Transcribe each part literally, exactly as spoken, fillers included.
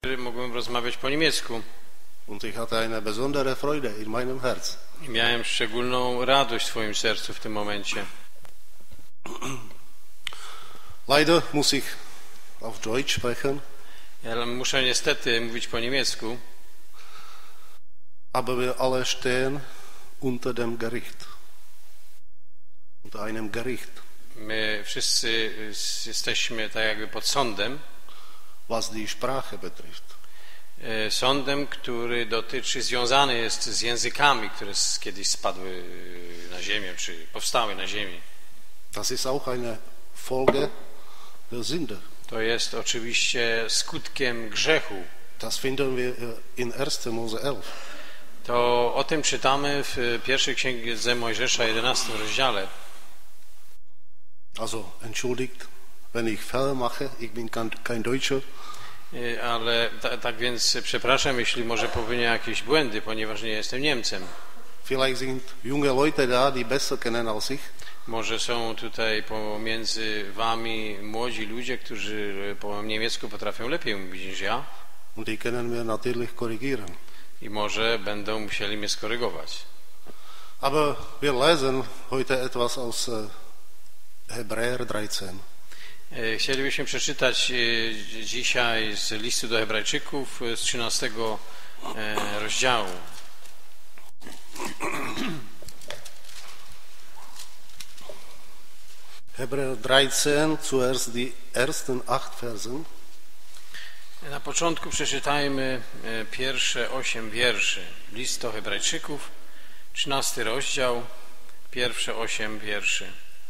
Mogłem rozmawiać po niemiecku. Und ich hatte eine besondere Freude in meinem Herz. I miałem szczególną radość w swoim sercu w tym momencie. Leider muss ich auf Deutsch sprechen. Ja muszę niestety mówić po niemiecku. Aber wir alle stehen unter dem Gericht. Unter einem Gericht. My wszyscy jesteśmy tak jakby pod sądem. Was die Sprache betrifft. Sądem, który dotyczy, związany jest z językami, które kiedyś spadły na ziemię, czy powstały na ziemi. Das ist auch eine Folge der Sünde. To jest oczywiście skutkiem grzechu. Das finden wir in erster Mose elf. To o tym czytamy w pierwszej księdze Mojżesza, jedenastym rozdziale. Also, entschuldigt, wenn ich Fehler mache, ich bin kein Deutscher. Ale ta, tak więc przepraszam, jeśli może popełnię jakieś błędy, ponieważ nie jestem Niemcem. Vielleicht sind junge Leute da, die besser kennen als ich. Może są tutaj pomiędzy wami młodzi ludzie, którzy po niemiecku potrafią lepiej mówić niż ja. Und die können mir natürlich korrigieren. I może będą musieli mnie skorygować. Aber wir lesen heute etwas aus Hebräer dreizehn. Chcielibyśmy przeczytać dzisiaj z listu do Hebrajczyków z trzynastego rozdziału. Hebräer dreizehn, zuerst die ersten acht Versen. Na początku przeczytajmy pierwsze osiem wierszy. List do Hebrajczyków, trzynasty rozdział, pierwsze osiem wierszy.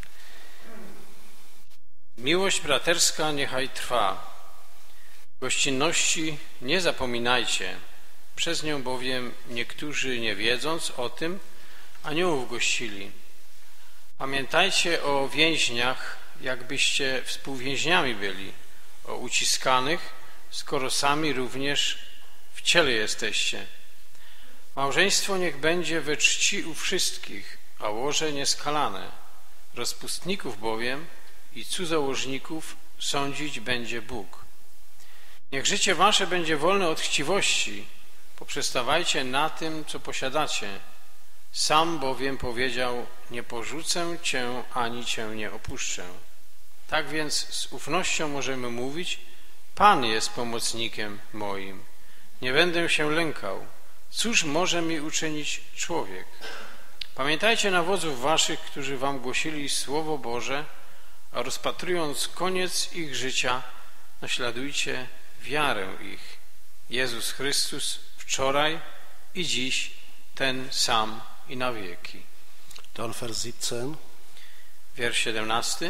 Miłość braterska niechaj trwa. Gościnności nie zapominajcie. Przez nią bowiem niektórzy, nie wiedząc o tym, aniołów gościli. Pamiętajcie o więźniach, jakbyście współwięźniami byli, o uciskanych, skoro sami również w ciele jesteście. Małżeństwo niech będzie we czci u wszystkich, a łoże nieskalane. Rozpustników bowiem i cudzołożników sądzić będzie Bóg. Niech życie wasze będzie wolne od chciwości, poprzestawajcie na tym, co posiadacie. Sam bowiem powiedział, nie porzucę cię, ani cię nie opuszczę. Tak więc z ufnością możemy mówić, Pan jest pomocnikiem moim. Nie będę się lękał. Cóż może mi uczynić człowiek? Pamiętajcie nawodzów waszych, którzy wam głosili Słowo Boże, a rozpatrując koniec ich życia, naśladujcie wiarę ich. Jezus Chrystus wczoraj i dziś ten sam i na wieki. Dann Vers siebzehn. Wiersz siedemnasty.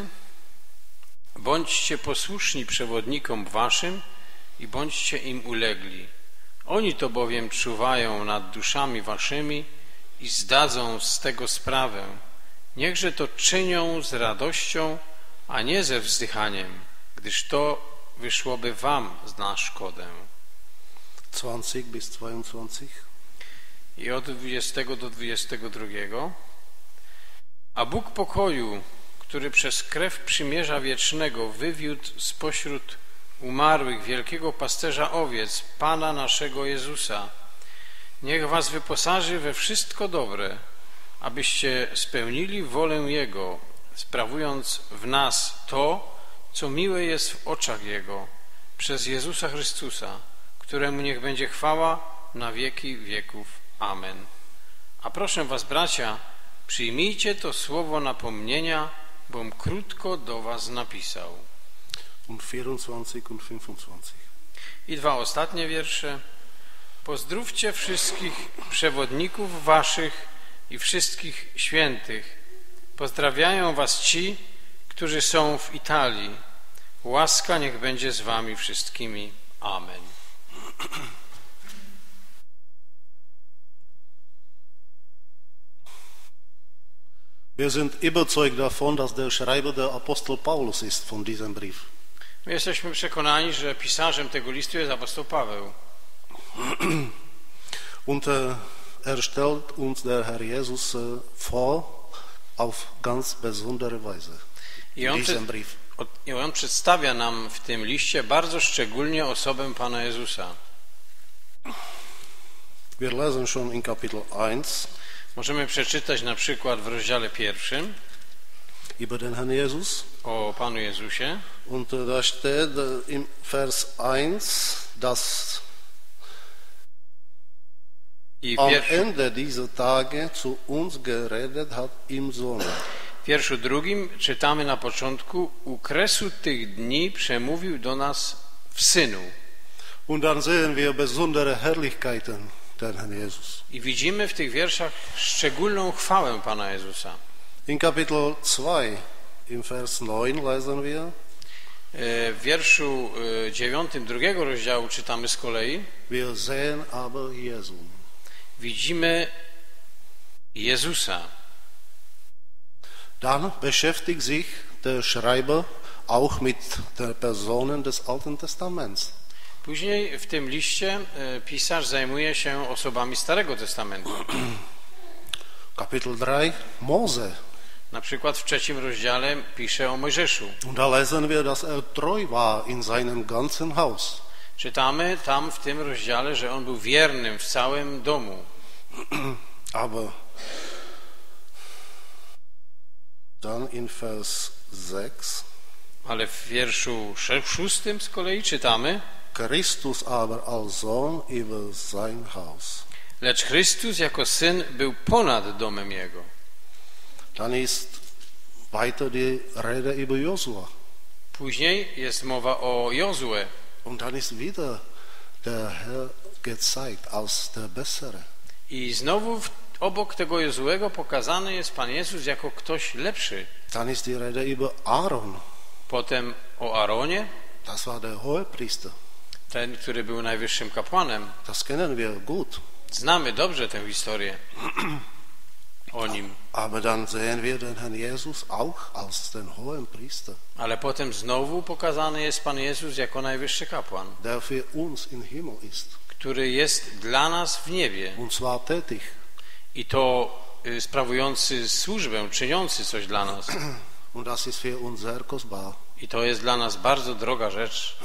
Bądźcie posłuszni przewodnikom waszym i bądźcie im ulegli. Oni to bowiem czuwają nad duszami waszymi i zdadzą z tego sprawę. Niechże to czynią z radością, a nie ze wzdychaniem, gdyż to wyszłoby wam na szkodę. zwanzig bis zweiundzwanzig. I od dwudziestego do dwudziestego drugiego. A Bóg pokoju, który przez krew przymierza wiecznego wywiódł spośród umarłych wielkiego pasterza owiec, Pana naszego Jezusa, niech was wyposaży we wszystko dobre, abyście spełnili wolę Jego, sprawując w nas to, co miłe jest w oczach Jego, przez Jezusa Chrystusa, któremu niech będzie chwała na wieki wieków. Amen. A proszę was, bracia, przyjmijcie to słowo napomnienia, bom krótko do was napisał. Und vierundzwanzig und fünfundzwanzig. I dwa ostatnie wiersze. Pozdrówcie wszystkich przewodników waszych i wszystkich świętych. Pozdrawiają was ci, którzy są w Italii. Łaska niech będzie z wami wszystkimi. Amen. Wir sind überzeugt davon, dass der Schreiber der Apostel Paulus ist von diesem Brief. My jesteśmy przekonani, że pisarzem tego listu jest apostoł Paweł. Und er stellt uns der Herr Jesus vor auf ganz besondere Weise in diesem Brief. I on przedstawia nam w tym liście bardzo szczególnie osobę Pana Jezusa. Wir lesen schon in Kapitel eins Możemy przeczytać na przykład w rozdziale pierwszym über den Herrn Jesus. o Panu Jezusie. Und äh, da steht äh, im Vers eins, dass I w am wierszu, Ende dieser Tage zu uns geredet hat im Sohn. w wierszu drugim czytamy na początku: u kresu tych dni przemówił do nas w Synu. Und dann sehen wir besondere Herrlichkeiten den Herrn Jesus. I widzimy w tych wierszach szczególną chwałę Pana Jezusa. In Kapitel zwei, im Vers neun lesen wir, W wierszu dziewiątym drugiego rozdziału czytamy z kolei: wir sehen aber Jesu. widzimy Jezusa. Dann beschäftigt sich der Schreiber auch mit den Personen des Alten Testaments. Później w tym liście pisarz zajmuje się osobami Starego Testamentu. Kapitel drei, Mose. Na przykład w trzecim rozdziale pisze o Mojżeszu. Und da lesen wir, dass er treu war in seinem ganzen Haus. Czytamy tam w tym rozdziale, że on był wiernym w całym domu. Aber dann in Vers sechs, Ale w wierszu szóstym z kolei czytamy: Christus aber als Sohn über sein Haus. lecz Chrystus jako Syn był ponad domem Jego. Dann ist weiter die Rede über Josua. Później jest mowa o Jozue. Und dann ist wieder der Herr gezeigt als der Bessere. I znowu w, obok tego Jozuego pokazany jest Pan Jezus jako ktoś lepszy. Dann ist die Rede über Aaron. Potem o Aaronie, Das war der Hohepriester. ten, który był najwyższym kapłanem. Das kennen wir gut. Znamy dobrze tę historię o nim. Aber dann sehen wir den Herrn Jesus auch als den Hohepriester, Ale potem znowu pokazany jest Pan Jezus jako najwyższy kapłan, der für uns im Himmel ist. który jest dla nas w niebie. Und zwar tätig. I to y, sprawujący służbę, czyniący coś dla nas. Und das ist für uns sehr kostbar. I to jest dla nas bardzo droga rzecz.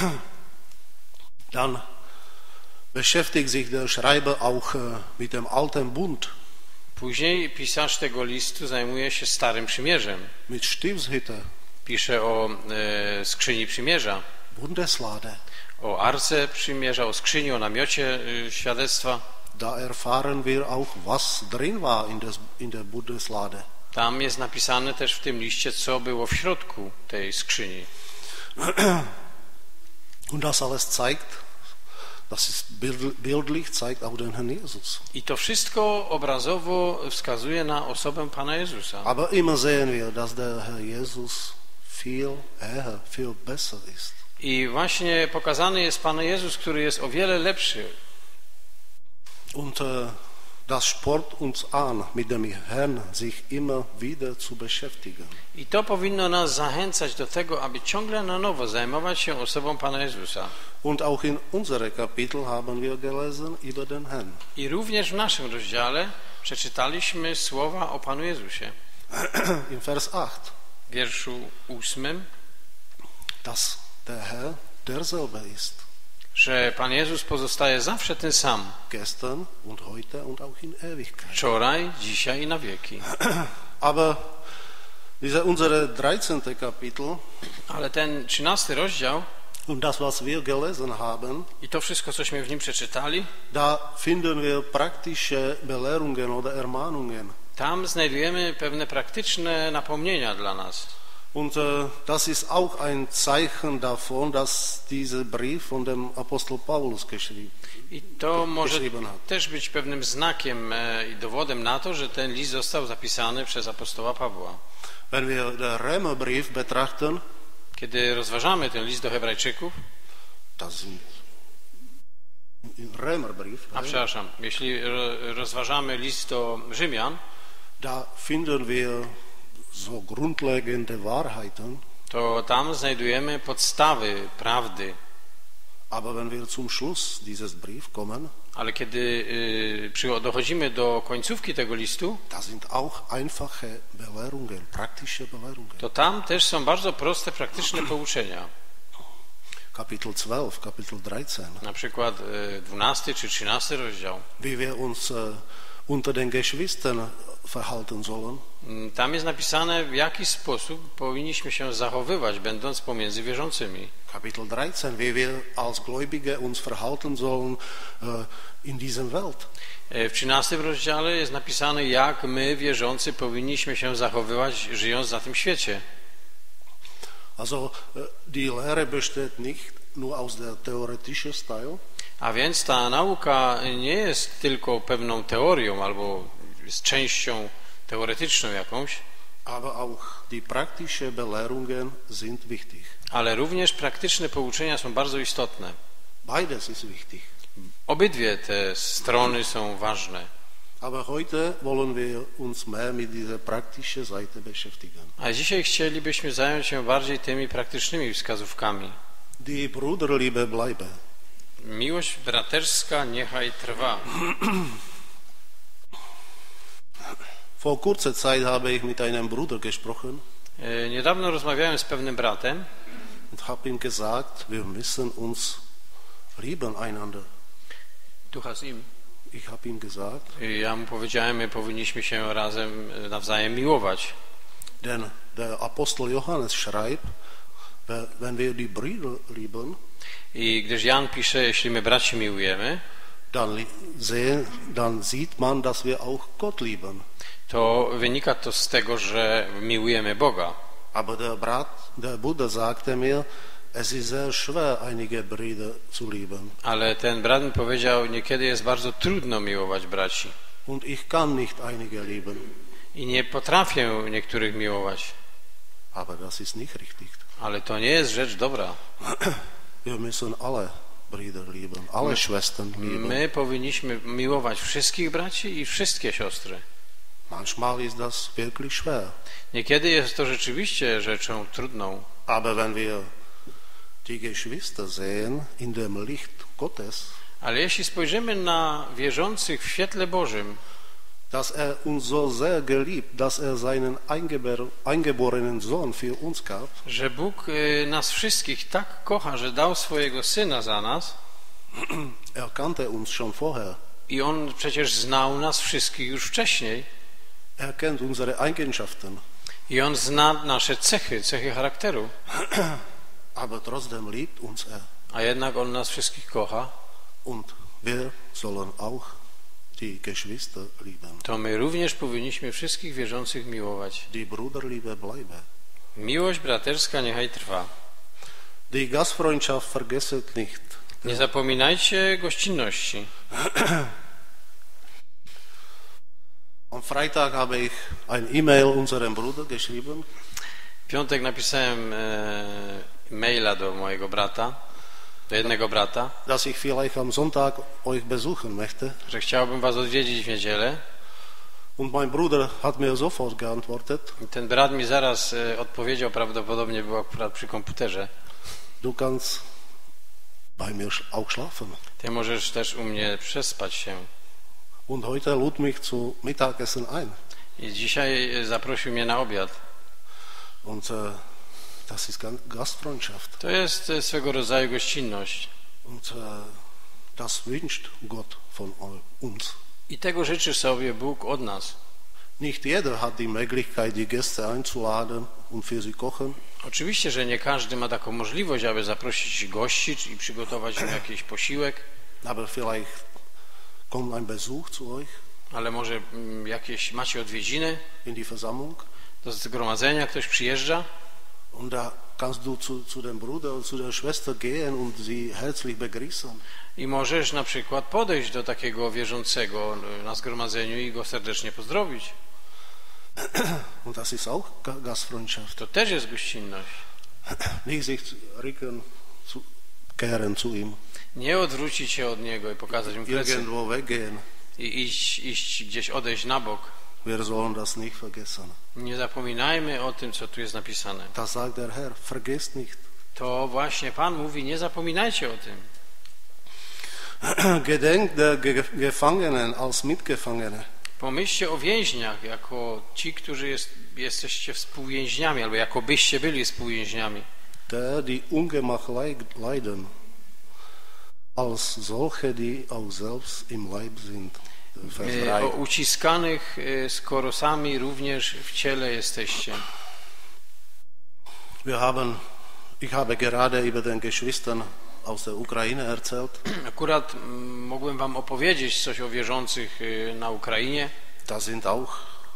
Dann beschäftigt sich der Schreiber auch mit dem alten Bund, Później pisarz tego listu zajmuje się Starym Przymierzem. mit Stiftshütte, Pisze o e, skrzyni przymierza, Bundeslade. o arce przymierza, o skrzyni, o namiocie e, świadectwa. Da erfahren wir auch, was drin war in, des, in der Bundeslade. Tam jest napisane też w tym liście, co było w środku tej skrzyni. Und das alles zeigt, das ist bildlich, zeigt auch den Herrn Jesus. I to wszystko obrazowo wskazuje na osobę Pana Jezusa. Aber immer sehen wir, dass der Herr Jesus viel eher, viel besser ist. I właśnie pokazany jest Pan Jezus, który jest o wiele lepszy. Und äh, das spornt uns an, mit dem Herrn sich immer wieder zu beschäftigen. I to powinno nas zachęcać do tego, aby ciągle na nowo zajmować się osobą Pana Jezusa. Und auch in unserem Kapitel haben wir gelesen über den Herrn. I również w naszym rozdziale przeczytaliśmy słowa o Panu Jezusie. In Vers acht, W wierszu ósmym, dass der Herr derselbe ist. że Pan Jezus pozostaje zawsze ten sam. Gestern und heute und auch in Ewigkeit. Wczoraj, dzisiaj i na wieki. Aber dieser unsere dreizehnte Kapitel Ale ten trzynasty rozdział und das, was wir gelesen haben, i to wszystko, cośmy w nim przeczytali, da finden wir praktische Belehrungen oder Ermahnungen. tam znajdujemy pewne praktyczne napomnienia dla nas. Und äh, das ist auch ein Zeichen davon, dass dieser Brief von dem Apostel Paulus geschrieben, I to może geschrieben hat. też być pewnym znakiem e, i dowodem na to, że ten list został zapisany przez apostoła Pawła. Wenn wir den Römerbrief betrachten, Kiedy rozważamy ten list do Hebrajczyków, das sind Römerbrief, a przepraszam, jeśli ro- rozważamy list do Rzymian, da finden wir so grundlegende Wahrheiten, to tam znajdujemy podstawy prawdy. Aber wenn wir zum Schluss dieses Brief kommen, Ale kiedy y, przy, dochodzimy do końcówki tego listu, da sind auch einfache Belehrungen, praktische Belehrungen. to tam też są bardzo proste, praktyczne pouczenia. Kapitel zwölf, Kapitel dreizehn. Na przykład y, dwunasty czy trzynasty rozdział. Wie wir uns äh, unter den Geschwistern verhalten sollen. Tam jest napisane, w jaki sposób powinniśmy się zachowywać, będąc pomiędzy wierzącymi. Kapitel dreizehn, wie wir als Gläubige uns verhalten sollen äh, in dieser Welt. W trzynastym rozdziale jest napisane, jak my, wierzący, powinniśmy się zachowywać, żyjąc na tym świecie. Also äh, die Lehre besteht nicht nur aus der theoretischen Teil. A więc ta nauka nie jest tylko pewną teorią albo z częścią teoretyczną jakąś, Aber auch die praktischen Belehrungen sind wichtig. ale również praktyczne pouczenia są bardzo istotne. Beides ist wichtig. Obydwie te strony są ważne. Aber heute wollen wir uns mehr mit dieser praktischen Seite beschäftigen. A dzisiaj chcielibyśmy zająć się bardziej tymi praktycznymi wskazówkami. Die Bruderliebe bleibe. Miłość braterska niechaj trwa. Vor kurzer Zeit habe ich mit einem Bruder gesprochen Niedawno rozmawiałem z pewnym bratem und habe ihm gesagt, wir müssen uns lieben einander. Du hast ihm. Ich habe ihm gesagt, Ja mu powiedziałem, my powinniśmy się razem nawzajem miłować. denn der Apostel Johannes schreibt, wenn wir die Brüder lieben, I gdyż Jan pisze, jeśli my braci miłujemy, dann, sehen, dann sieht man, dass wir auch Gott lieben. to wynika to z tego, że miłujemy Boga. Aber der, Brat, der Bruder sagte mir, es ist sehr schwer, einige Brüder zu lieben. Ale ten brat mi powiedział, niekiedy jest bardzo trudno miłować braci. Und ich kann nicht einige lieben. I nie potrafię niektórych miłować. Aber das ist nicht richtig. Ale to nie jest rzecz dobra. Wir müssen alle Brüder lieben, alle Schwestern lieben. My powinniśmy miłować wszystkich braci i wszystkie siostry. Manchmal ist das wirklich schwer. Niekiedy jest to rzeczywiście rzeczą trudną. Aber wenn wir die Geschwister sehen in dem Licht Gottes, Ale jeśli spojrzymy na wierzących w świetle Bożym, dass er uns so sehr geliebt, dass er seinen eingeborenen Sohn für uns gab, że Bóg nas wszystkich tak kocha, że dał swojego Syna za nas, er kannte uns schon vorher. i On przecież znał nas wszystkich już wcześniej, Er kennt unsere Eigenschaften. i On zna nasze cechy, cechy charakteru, Aber trotzdem liebt uns er. a jednak On nas wszystkich kocha, Und wir sollen auch die Geschwister lieben. to my również powinniśmy wszystkich wierzących miłować. Die Bruderliebe bleibe. Miłość braterska niechaj trwa. Die Gastfreundschaft vergesset nicht. Nie zapominajcie gościnności. Am Freitag habe ich ein E-Mail unserem Bruder geschrieben. W piątek napisałem e, maila do mojego brata, do jednego brata, dass ich vielleicht am Sonntag euch besuchen möchte. że chciałbym was odwiedzić w niedzielę. Und mein Bruder hat mir sofort geantwortet, I ten brat mi zaraz e, odpowiedział, prawdopodobnie był akurat przy komputerze. du kannst bei mir auch schlafen. Ty możesz też u mnie przespać się. Und heute lud mich zu Mittagessen ein. I dzisiaj zaprosił mnie na obiad. Und äh, das ist Gastfreundschaft. To jest e, swego rodzaju gościnność. Und äh, das wünscht Gott von uns. I tego życzy sobie Bóg od nas. Nicht jeder hat die Möglichkeit, die Gäste einzuladen und für sie kochen. Oczywiście, że nie każdy ma taką możliwość, aby zaprosić gości i przygotować im jakiś posiłek, Aber vielleicht kommt ein Besuch zu euch ale może mm, jakieś macie odwiedziny in die Versammlung. do zgromadzenia, ktoś przyjeżdża Und da kannst du zu, zu dem Bruder oder zu der Schwester gehen und sie herzlich begrüßen. i możesz na przykład podejść do takiego wierzącego na zgromadzeniu i go serdecznie pozdrowić. Und das ist auch Gastfreundschaft. To też jest gościnność. Nicht sich Rücken zu kehren zu ihm, Nie odwrócić się od niego i pokazać mu plecy irgendwo weggehen. i iść, iść gdzieś, odejść na bok. Wir sollen das nicht vergessen. Nie zapominajmy o tym, co tu jest napisane. Das sagt der Herr, vergesst nicht. To właśnie Pan mówi, nie zapominajcie o tym. Gedenkt der Ge- Gefangenen als Mitgefangene. Pomyślcie o więźniach jako ci, którzy jest, jesteście współwięźniami, albo jako byście byli współwięźniami. Der die Ungemach leiden, als solche, die auch selbst im Leib sind. Vers E, drei. O uciskanych e, skoro sami również w ciele jesteście. Wir haben, ich habe gerade über den Geschwistern aus der Ukraine erzählt. Akurat mm, mogłem wam opowiedzieć coś o wierzących e, na Ukrainie. Da sind auch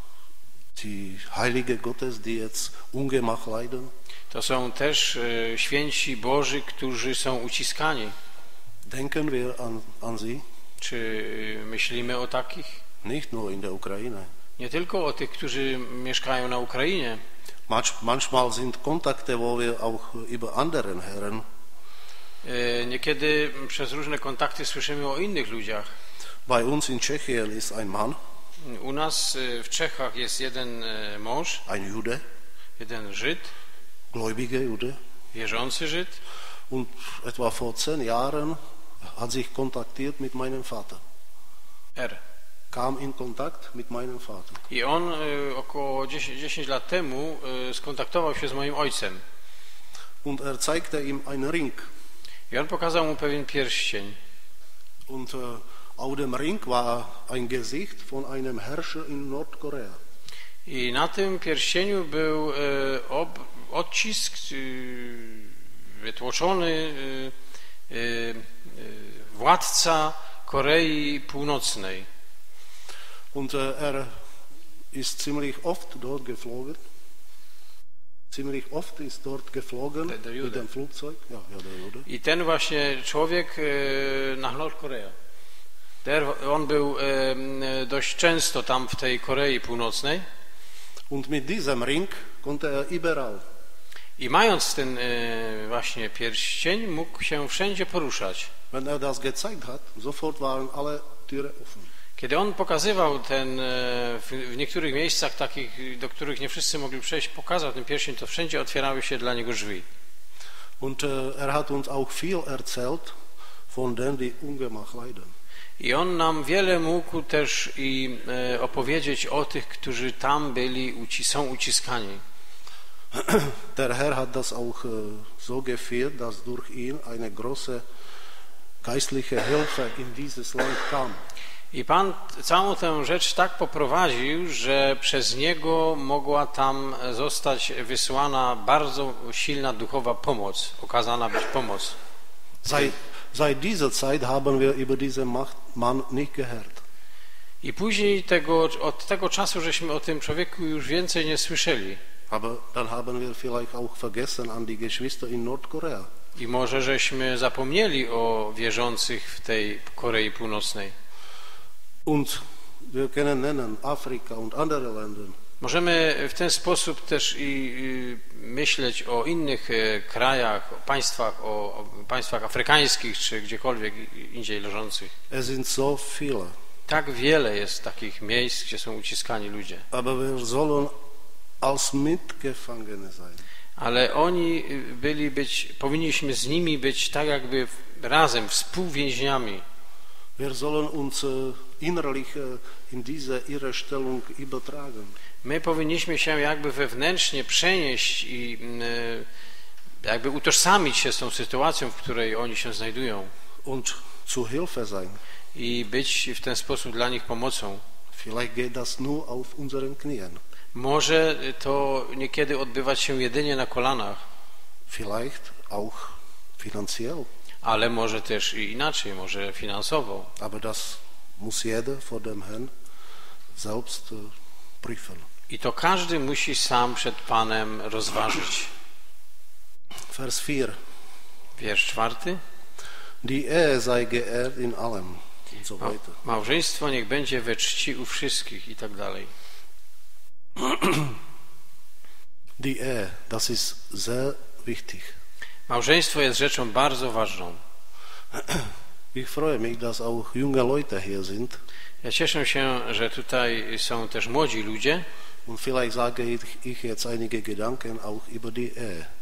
die Heilige Gottes, die jetzt Ungemach leiden. To są też e, święci Boży, którzy są uciskani. Denken wir an, an sie, Czy e, myślimy o takich? nicht nur in der Ukraine. Nie tylko o tych, którzy mieszkają na Ukrainie. Manch, manchmal sind Kontakte, wo wir auch über anderen Herren. E, Niekiedy przez różne kontakty słyszymy o innych ludziach. Bei uns in Tschechien ist ein Mann, U nas e, w Czechach jest jeden e, mąż, ein Jude, jeden Żyd, gläubiger Jude, wierzący Żyd. und etwa vor zehn Jahren hat sich kontaktiert mit meinem Vater. R. Kam in Kontakt mit meinem Vater. I on e, około dziesięć, dziesięć lat temu e, skontaktował się z moim ojcem. Und er zeigte ihm einen Ring. I on pokazał mu pewien pierścień. Und äh, auf dem Ring war ein Gesicht von einem Herrscher in Nordkorea. I na tym pierścieniu był e, ob, odcisk e, wytłoczony e, e, władca Korei Północnej. Und äh, er ist ziemlich oft dort geflogen. Ziemlich oft ist dort geflogen Der- der Jude. mit dem Flugzeug. Ja, ja, der Jude. I ten właśnie człowiek e, na Nordkorea. Der, on był e, dość często tam w tej Korei Północnej. Und mit diesem Ring konnte er überall. I mając ten e, właśnie pierścień, mógł się wszędzie poruszać. Wenn er das gezeigt hat, sofort waren alle Türen offen. Kiedy on pokazywał ten, e, w, w niektórych miejscach takich, do których nie wszyscy mogli przejść, pokazał ten pierścień, to wszędzie otwierały się dla niego drzwi. Und äh, er hat uns auch viel erzählt von denen, die Ungemach leiden. I on nam wiele mógł też i e, opowiedzieć o tych, którzy tam byli, uci, są uciskani. Der Herr hat das auch äh, so geführt, dass durch ihn eine große geistliche Hilfe in dieses Land kam. I Pan całą tę rzecz tak poprowadził, że przez niego mogła tam zostać wysłana bardzo silna duchowa pomoc, okazana być pomoc. Seit, seit dieser Zeit haben wir über diesen Macht- Mann nicht gehört. I później tego, od tego czasu, żeśmy o tym człowieku już więcej nie słyszeli. Aber dann haben wir vielleicht auch vergessen an die Geschwister in Nordkorea. I może żeśmy zapomnieli o wierzących w tej Korei Północnej. Und wir können nennen Afrika und andere Länder. Możemy w ten sposób też i, i myśleć o innych e, krajach, o państwach, o, o państwach afrykańskich czy gdziekolwiek indziej leżących. Es sind so viele. Tak wiele jest takich miejsc, gdzie są uciskani ludzie. Aber wir sollen als Mitgefangene sein. Ale oni byli być, powinniśmy z nimi być tak jakby razem, współwięźniami. Wir sollen uns äh, innerlich äh, in diese ihre Stellung übertragen. My powinniśmy się jakby wewnętrznie przenieść i y, jakby utożsamić się z tą sytuacją, w której oni się znajdują Und zu Hilfe sein. i być w ten sposób dla nich pomocą. Vielleicht geht das nur auf unseren Knien. Może to niekiedy odbywać się jedynie na kolanach, Vielleicht auch finanziell. ale może też i inaczej, może finansowo. Aber das muss jeder vor dem Herrn selbst äh, prüfen. I to każdy musi sam przed Panem rozważyć. Vers vier. Wiersz czwarty. Die Ehe sei geehrt in allem. Und so Ma- weiter. Małżeństwo niech będzie we czci u wszystkich i tak dalej. Die Ehe, das ist sehr wichtig. Małżeństwo jest rzeczą bardzo ważną. Ich freue mich, dass auch junge Leute hier sind. Ja cieszę się, że tutaj są też młodzi ludzie. Und vielleicht sage ich, ich jetzt einige Gedanken auch über die Ehe.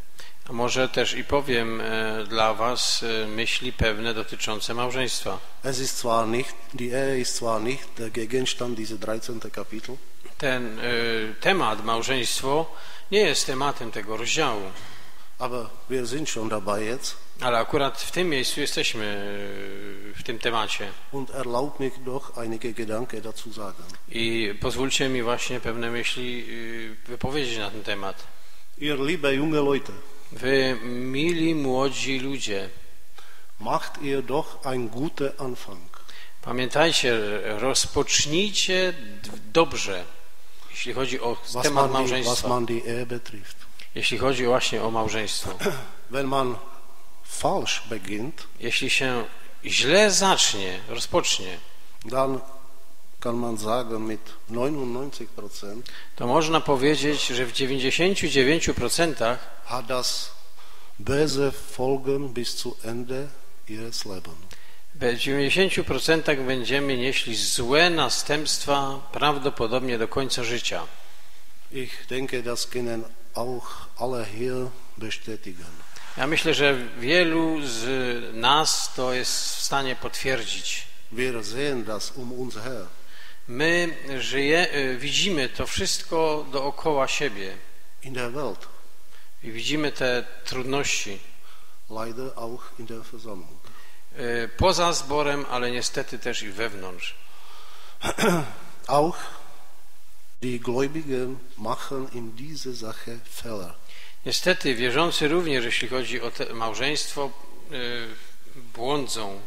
A może też i powiem e, dla was e, myśli pewne dotyczące małżeństwa. Es ist zwar nicht, die Ehe ist zwar nicht der Gegenstand dieses dreizehnten Kapitel, Ten e, temat, małżeństwo, nie jest tematem tego rozdziału, aber wir sind schon dabei jetzt. ale akurat w tym miejscu jesteśmy e, w tym temacie. Und erlaubt mich doch einige Gedanken dazu sagen. I pozwólcie mi właśnie pewne myśli e, wypowiedzieć na ten temat. Ihr liebe junge Leute, Wy, mili młodzi ludzie, macht ihr doch ein guter Anfang. pamiętajcie, rozpocznijcie d- dobrze, jeśli chodzi o Was temat man, die, was małżeństwa, man die Ehe betrifft. jeśli chodzi właśnie o małżeństwo. Wenn man falsch beginnt, Jeśli się źle zacznie, rozpocznie, dann kann man sagen mit neunundneunzig Prozent to można powiedzieć, że w dziewięćdziesięciu dziewięciu procentach hat das böse Folgen bis zu Ende ihres Lebens. w dziewięćdziesięciu procentach będziemy nieśli złe następstwa prawdopodobnie do końca życia. Ich denke, das können auch alle hier bestätigen. Ja myślę, że wielu z nas to jest w stanie potwierdzić. Wir sehen das um uns her. My żyje, widzimy to wszystko dookoła siebie In der Welt, i widzimy te trudności leider auch in der Versammlung. poza zborem, ale niestety też i wewnątrz. Auch die Gläubigen machen in dieser Sache Fehler. Niestety wierzący również, jeśli chodzi o te małżeństwo, błądzą.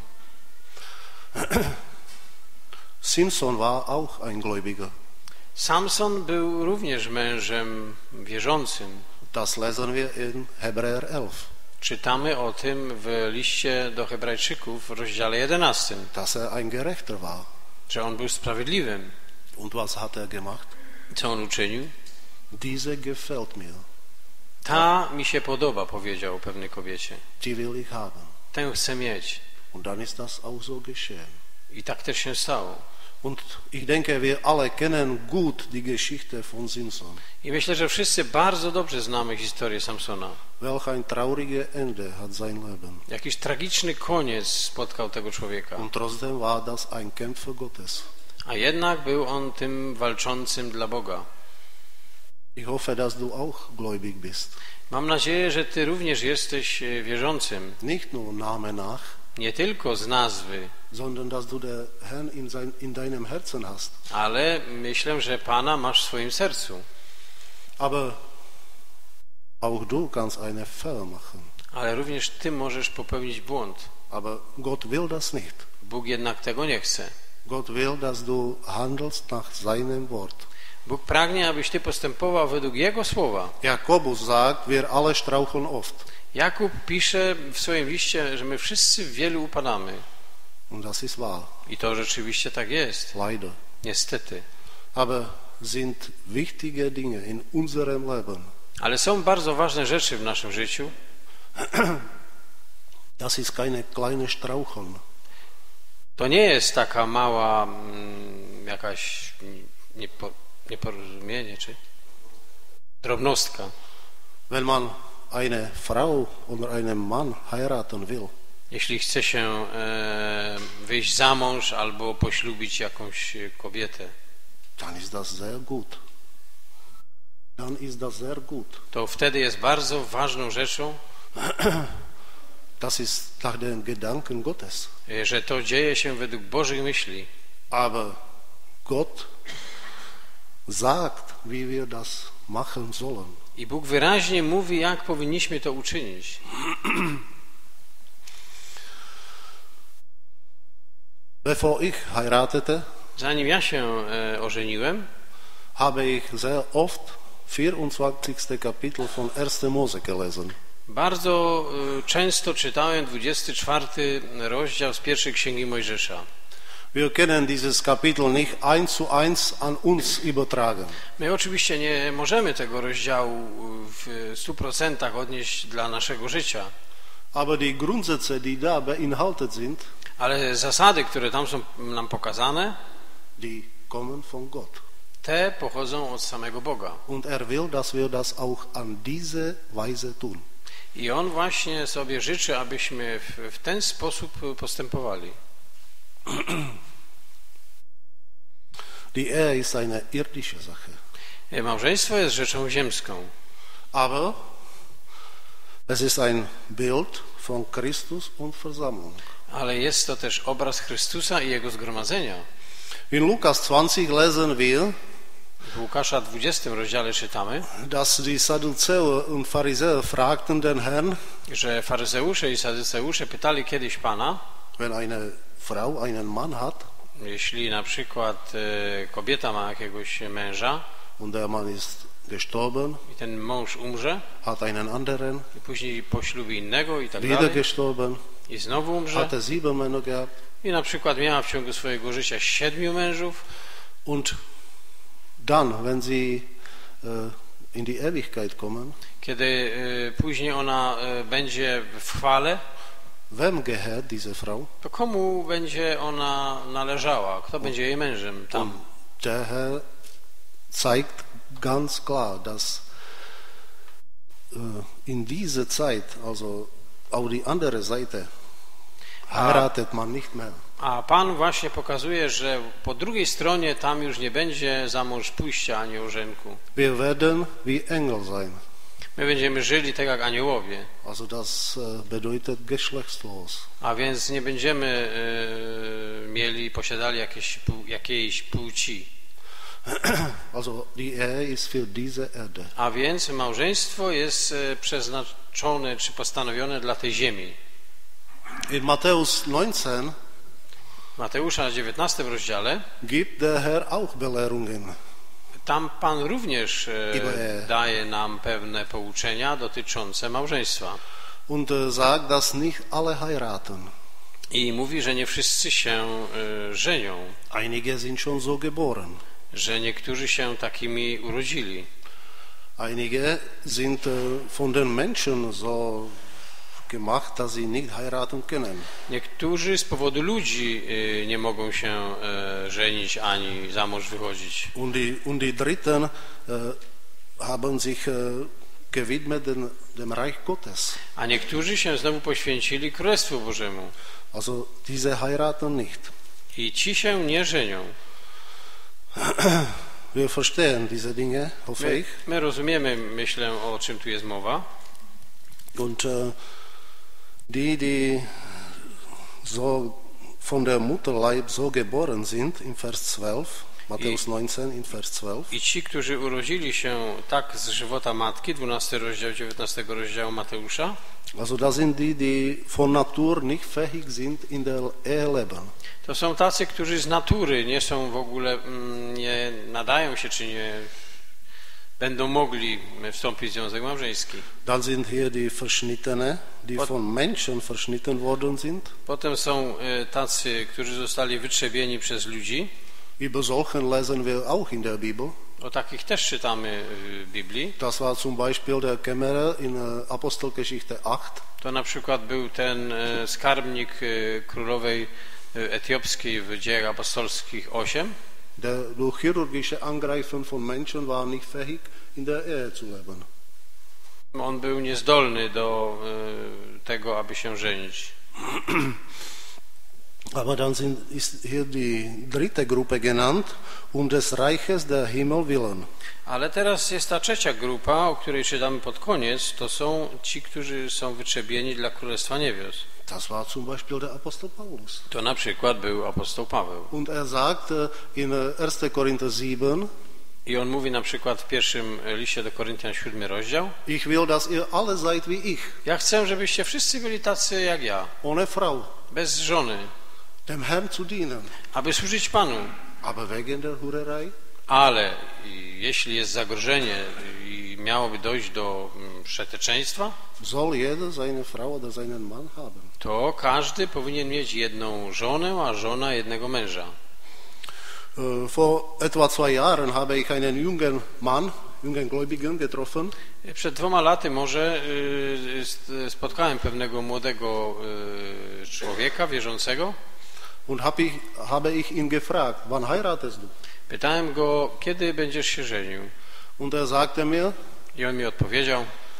Simson war auch ein Gläubiger. Samson był również mężem wierzącym. Das lesen wir in Hebräer elf. Czytamy o tym w liście do Hebrajczyków w rozdziale jedenastym, Dass er ein Gerechter war. że on był sprawiedliwym. Und was hat er gemacht? Co on uczynił? Diese gefällt mir. Ta mi się podoba, powiedział pewnej kobiecie. Die will ich haben. Tę chcę mieć. Und dann ist das auch so geschehen. I tak też się stało. Und ich denke, wir alle kennen gut die Geschichte von Simson. I myślę, że wszyscy bardzo dobrze znamy historię Samsona. Welch ein trauriges Ende hat sein Leben. Jakiś tragiczny koniec spotkał tego człowieka. Und trotzdem war das ein Kämpfer Gottes. A jednak był on tym walczącym dla Boga. Ich hoffe, dass du auch gläubig bist. Mam nadzieję, że ty również jesteś wierzącym. Nicht nur Name nach, Nie tylko z nazwy, sondern dass du den Herrn in, sein, in deinem Herzen hast. ale myślę, że Pana masz w swoim sercu. Aber auch du kannst eine Fehler machen. Ale również ty możesz popełnić błąd. Aber Gott will das nicht. Bóg jednak tego nie chce. Gott will, dass du handelst nach seinem Wort. Bóg pragnie, abyś ty postępował według Jego słowa. Jakobus sagt, wir alle straucheln oft. Jakub pisze w swoim liście, że my wszyscy w wielu upadamy. Und das ist wahr. I to rzeczywiście tak jest. Leider. Niestety. Aber sind wichtige Dinge in unserem Leben. Ale są bardzo ważne rzeczy w naszym życiu. Das ist keine kleine Straucheln. To nie jest taka mała mm, jakaś niepo, nieporozumienie, czy drobnostka. Wenn man eine Frau oder einen Mann heiraten will, Jeśli chce się e, wyjść za mąż albo poślubić jakąś kobietę, dann ist das sehr gut. Dann ist das sehr gut. to wtedy jest bardzo ważną rzeczą, Das ist nach den Gedanken Gottes. że to dzieje się według Bożych myśli. Aber Gott sagt, wie wir das machen sollen. I Bóg wyraźnie mówi, jak powinniśmy to uczynić. Bevor ich heiratete, Zanim ja się e, ożeniłem, habe ich sehr oft vierundzwanzigste Kapitel von erster Mose gelesen. bardzo e, często czytałem dwudziesty czwarty rozdział z pierwszej Księgi Mojżesza. Wir können dieses Kapitel nicht eins zu eins an uns übertragen. My oczywiście nie możemy tego rozdziału w stu procentach odnieść dla naszego życia, Aber die Grundsätze, die da beinhaltet sind, ale zasady, które tam są nam pokazane, die kommen von Gott. te pochodzą od samego Boga. Und er will, dass wir das auch an diese Weise tun. I on właśnie sobie życzy, abyśmy w, w ten sposób postępowali. Die Ehe ist eine irdische Sache. Małżeństwo jest rzeczą ziemską. Aber es ist ein Bild von Christus und Versammlung. Ale jest to też obraz Chrystusa i Jego zgromadzenia. In Lukas zwanzig lesen wir, W Łukasza dwudziestym rozdziale czytamy, dass die Sadduzäer und Pharisäer fragten den Herrn, że faryzeusze i saduceusze pytali kiedyś Pana, wenn eine Frau einen Mann hat jeśli na przykład e, kobieta ma jakiegoś męża und der Mann ist gestorben, i ten mąż umrze hat einen anderen, i później poślubi innego i tak wieder dalej gestorben, i znowu umrze hat er sieben Männer gehabt i na przykład miała w ciągu swojego życia siedmiu mężów und dann, wenn sie äh, in die Ewigkeit kommen, kiedy e, później ona e, będzie w chwale, wem gehört diese Frau? to komu będzie ona należała? Kto będzie jej mężem tam? Und der Herr zeigt ganz klar, dass äh, in diese Zeit, also auf die andere Seite, heiratet man nicht mehr. A Pan właśnie pokazuje, że po drugiej stronie tam już nie będzie za mąż pójścia ani ożenku. Wir werden wie Engel sein. My będziemy żyli tak jak aniołowie, Also das äh, bedeutet geschlechtslos. a więc nie będziemy y, mieli, posiadali jakieś, jakiejś płci. Also die Ehe ist für diese Erde. A więc małżeństwo jest y, przeznaczone czy postanowione dla tej ziemi. In Matthäus neunzehn Mateusza na dziewiętnastym rozdziale gibt der Herr auch Belehrungen. tam Pan również e, Ibe. daje nam pewne pouczenia dotyczące małżeństwa. Und äh, sagt, dass nicht alle heiraten. I mówi, że nie wszyscy się e, żenią, Einige sind schon so geboren. że niektórzy się takimi urodzili. Einige sind äh, von den Menschen so gemacht, dass sie nicht heiraten können. Niektórzy z powodu ludzi e, nie mogą się e, żenić ani za mąż wychodzić. Und die, und die Dritten äh, haben sich äh, gewidmet dem, dem Reich Gottes. A niektórzy się znowu poświęcili Królestwu Bożemu. Also diese heiraten nicht. I ci się nie żenią. Wir verstehen diese Dinge, hoffe My, ich. my rozumiemy, myślę, o czym tu jest mowa. Und äh, die, die so von der Mutterleib so geboren sind, in Vers zwölf, Matthäus neunzehn, in Vers zwölf, I ci, którzy urodzili się tak z żywota matki, dwunasty rozdział dziewiętnastego rozdziału Mateusza, also das sind die, die von Natur nicht fähig sind, in der Ehe leben. to są tacy, którzy z natury nie są w ogóle, mm, nie nadają się, czy nie będą mogli wstąpić w związek małżeński. Dann sind hier die Verschnittene, die Pot- von Menschen verschnitten worden sind. Potem są e, tacy, którzy zostali wytrzebieni przez ludzi. Über solchen lesen wir auch in der Bibel. O takich też czytamy w Biblii. Das war zum Beispiel der Kämmerer in äh, Apostelgeschichte acht. To na przykład był ten e, skarbnik e, królowej e, etiopskiej w Dziejach Apostolskich osiem. Der durch chirurgische Angreifen von Menschen war nicht fähig, in der Ehe zu leben. On był niezdolny do e, tego, aby się żenić. Aber dann sind, ist hier die dritte Gruppe genannt, um des Reiches der Himmel willen. Ale teraz jest ta trzecia grupa, o której czytamy pod koniec. To są ci, którzy są wytrzebieni dla Królestwa Niebios. Das war zum Beispiel der Apostel Paulus. To na przykład był apostoł Paweł. Und er sagt äh, in äh, erster Korinther sieben, I on mówi na przykład w pierwszym liście do Koryntian, siódmy rozdział: ich will, dass ihr alle seid wie ich, ja chcę, żebyście wszyscy byli tacy jak ja, ohne Frau, bez żony, dem Herrn zu dienen. aby służyć Panu. Aber wegen der Hurerei? Ale jeśli jest zagrożenie i miałoby dojść do mm, przeteczeństwa, Soll jeder seine Frau oder seinen Mann haben. to każdy powinien mieć jedną żonę, a żona jednego męża. Äh, Vor etwa zwei Jahren habe ich einen jungen Mann, jungen Gläubigen getroffen. Przed dwoma laty może y, spotkałem pewnego młodego y, człowieka wierzącego. Und habe ich, habe ich ihn gefragt, wann heiratest du? Pytałem go, kiedy będziesz się żenił? Und er sagte mir, I on mi odpowiedział: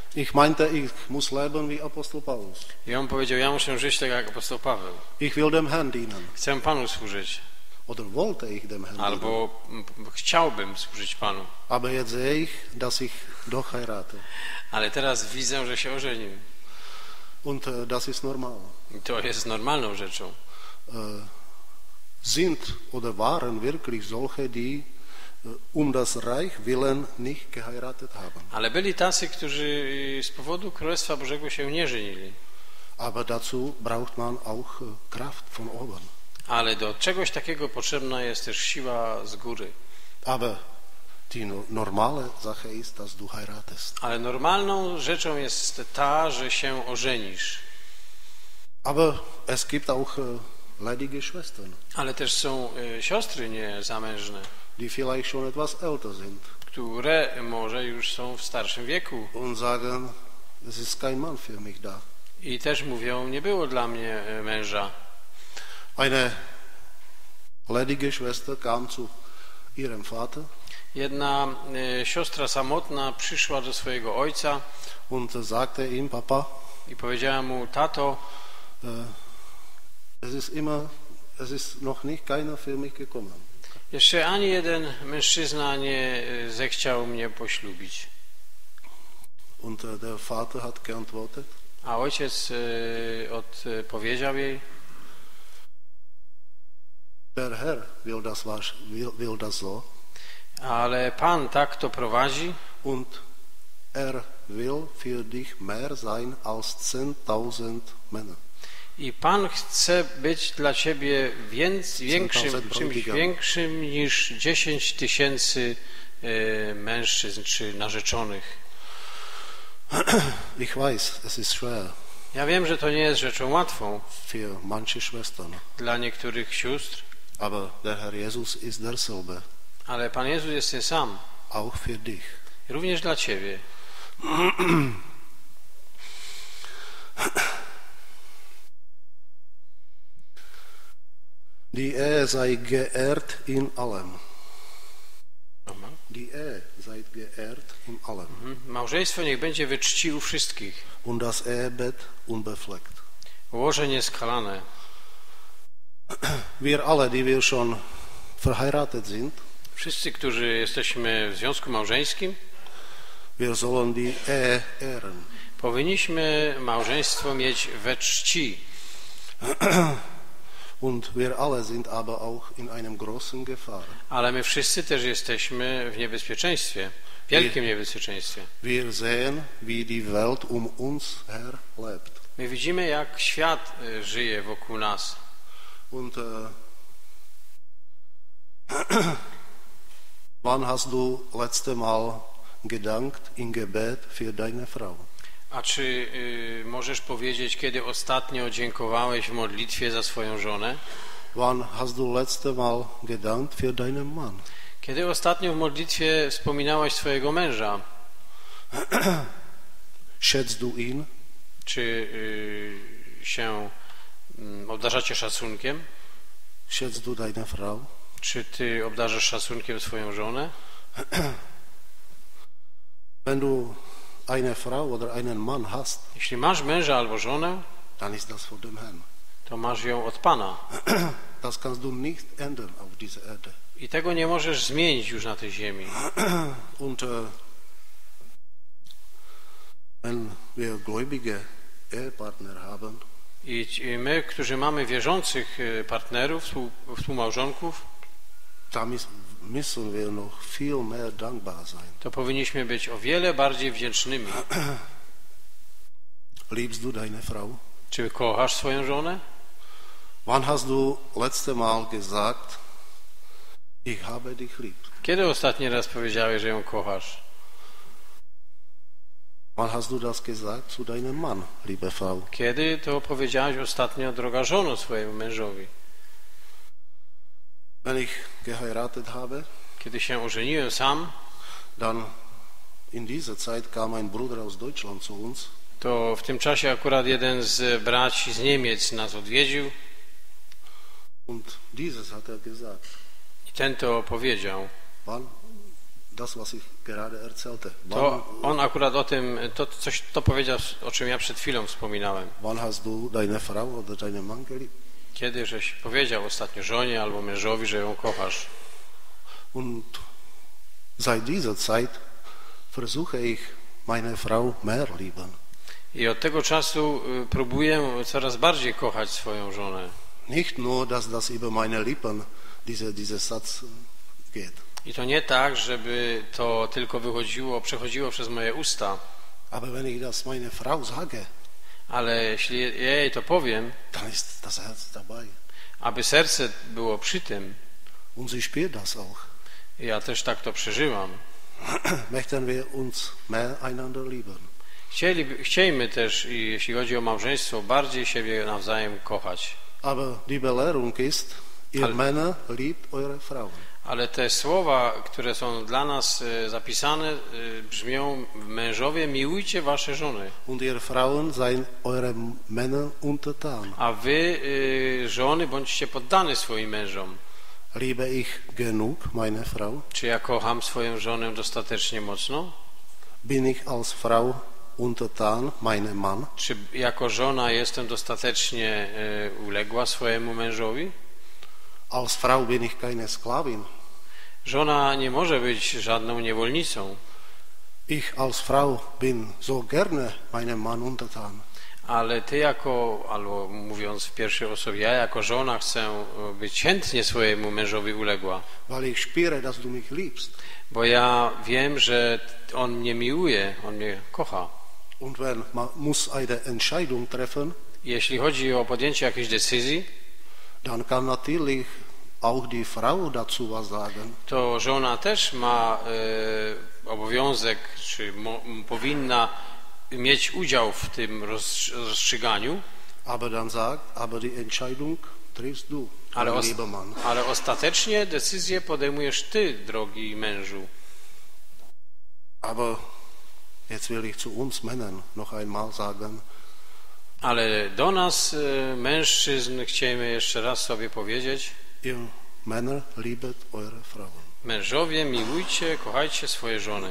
Ich meinte, ich muss leben wie Apostel Paulus. I on powiedział, ja muszę żyć tak jak apostoł Paweł. Ich will dem Herrn dienen. Chcę Panu służyć. Oder wollte ich dem Herrn dienen. Albo chciałbym służyć Panu. Aber jetzt sehe ich, dass ich doch heirate. Ale teraz widzę, że się ożenił. Und äh, das ist normal. I to jest normalną rzeczą. Äh, sind oder waren wirklich solche, die äh, um das Reich willen nicht geheiratet haben. Ale byli tacy, którzy z powodu Królestwa Bożego się nie żenili. Aber dazu braucht man auch äh, Kraft von oben. Ale do czegoś takiego potrzebna jest też siła z góry. Aber die no- normale Sache ist, dass du heiratest. Ale normalną rzeczą jest ta, że się ożenisz. Aber es gibt auch äh, ledige Schwestern, Ale też są y, siostry niezamężne, die vielleicht schon etwas älter sind które może już są w starszym wieku und sagen, es ist kein Mann für mich da. i też mówią, nie było dla mnie y, męża. Eine ledige Schwester kam zu ihrem Vater Jedna y, siostra samotna przyszła do swojego ojca und sagte ihm, Papa, i powiedziała mu, tato, äh, es ist immer, es ist noch nicht keiner für mich gekommen. jeszcze ani jeden mężczyzna nie y, zechciał mnie poślubić. Und äh, der Vater hat geantwortet, A ojciec y, odpowiedział jej, der Herr will das, was- will, will das so ale Pan tak to prowadzi und er will für dich mehr sein als zehntausend Männer. i Pan chce być dla ciebie więc, większym, czymś większym niż dziesięć tysięcy y, mężczyzn czy narzeczonych. Ich weiß, es ist schwer Ja wiem, że to nie jest rzeczą łatwą für manche Schwestern, dla niektórych sióstr, aber der Herr Jesus ist derselbe, ale Pan Jezus jest ten sam, auch für dich. również dla ciebie. Die Ehe sei geehrt in allem. Die Ehe sei geehrt in allem. Mhm. Małżeństwo niech będzie we czci u wszystkich, Und das Ehebett unbefleckt. łoże nieskalane. Wir alle, die wir schon verheiratet sind, Wszyscy, którzy jesteśmy w związku małżeńskim, wir sollen die Ehe ehren. powinniśmy małżeństwo mieć we czci. Und wir alle sind aber auch in einem großen Gefahr. Ale my wszyscy też jesteśmy w niebezpieczeństwie, w wielkim niebezpieczeństwie. Wir sehen, wie die Welt um uns her lebt. My widzimy, jak świat y, żyje wokół nas. Und äh, wann hast du letzte Mal gedankt in Gebet für deine Frau? A czy y, możesz powiedzieć, kiedy ostatnio dziękowałeś w modlitwie za swoją żonę? Wann hast du letzte Mal gedankt für deinen Mann? Kiedy ostatnio w modlitwie wspominałaś swojego męża? Schätzt du ihn? Czy y, się y, obdarzacie szacunkiem? Schätzt du deine Frau? Czy ty obdarzasz szacunkiem swoją żonę? Wenn du eine Frau oder einen Mann hast, Jeśli masz męża albo żonę, dann ist das von dem Herrn. to masz ją od Pana. Das kannst du nicht ändern auf dieser Erde. I tego nie możesz zmienić już na tej ziemi. Und äh, wenn wir gläubige Ehepartner haben, I ci- my, którzy mamy wierzących y, partnerów, współ- współmałżonków, da müssen- müssen wir noch viel mehr dankbar sein. to powinniśmy być o wiele bardziej wdzięcznymi. Liebst du deine Frau? Czy kochasz swoją żonę? Wann hast du letzte Mal gesagt, ich habe dich lieb? Kiedy ostatni raz powiedziałeś, że ją kochasz? Wann hast du das gesagt zu deinem Mann, liebe Frau? Kiedy to powiedziałeś ostatnio, droga żono, swojemu mężowi? Wenn ich geheiratet habe, Kiedy się ożeniłem sam, dann in dieser Zeit kam ein Bruder aus Deutschland zu uns to w tym czasie akurat jeden z braci z Niemiec nas odwiedził und dieses hat er gesagt. i ten to powiedział. Wann das, was ich gerade erzählte. Wann, To on akurat o tym, to coś to powiedział, o czym ja przed chwilą wspominałem. wann hast du deine Frau oder deinen Mann geliebt? Kiedy żeś powiedział ostatnio żonie albo mężowi, że ją kochasz. Und seit dieser Zeit versuche ich meine Frau mehr lieben. I od tego czasu y, próbuję coraz bardziej kochać swoją żonę. Nicht nur, dass das über meine Lippen, diese, dieser Satz geht. I to nie tak, żeby to tylko wychodziło, przechodziło przez moje usta, Aber wenn ich das meiner Frau sage, ale jeśli ja jej to powiem, dann ist das Herz dabei. aby serce było przy tym, Und sie spürt das auch. ja też tak to przeżyłam. Möchten wir uns mehr einander lieben. Chcieli, chciejmy też, i jeśli chodzi o małżeństwo, bardziej siebie nawzajem kochać. Aber die Belehrung ist, ihr Ale- Männer liebt eure Frauen. Ale te słowa, które są dla nas e, zapisane, e, brzmią: mężowie, miłujcie wasze żony, Und ihr Frauen seid euren Männern untertan. a wy, e, żony, bądźcie poddane swoim mężom. Liebe ich genug meine Frau? Czy ja kocham swoją żonę dostatecznie mocno? Bin ich als Frau untertan meinem Mann? Czy jako żona jestem dostatecznie e, uległa swojemu mężowi? Als Frau bin ich keine Sklavin. Żona nie może być żadną niewolnicą, Ich als Frau bin so gerne meinem Mann untertan. ale ty jako, albo mówiąc w pierwszej osobie, ja jako żona chcę być chętnie swojemu mężowi uległa, Weil ich spüre, dass du mich liebst. bo ja wiem, że on mnie miłuje, on mnie kocha. Und wenn man muss eine Entscheidung treffen, Jeśli chodzi o podjęcie jakiejś decyzji, dann kann natürlich auch die Frau dazu was sagen. to żona też ma e, obowiązek, czy mo, powinna mieć udział w tym roz, rozstrzyganiu, Aber dann sagt, aber die Entscheidung triffst du, ale, mein os, lieber Mann. ale ostatecznie decyzję podejmujesz ty, drogi mężu. Aber jetzt will ich zu uns Männern noch einmal sagen, Ale do nas, e, mężczyzn, chcemy jeszcze raz sobie powiedzieć: ihr Männer liebet eure Frauen. mężowie, miłujcie, kochajcie swoje żony.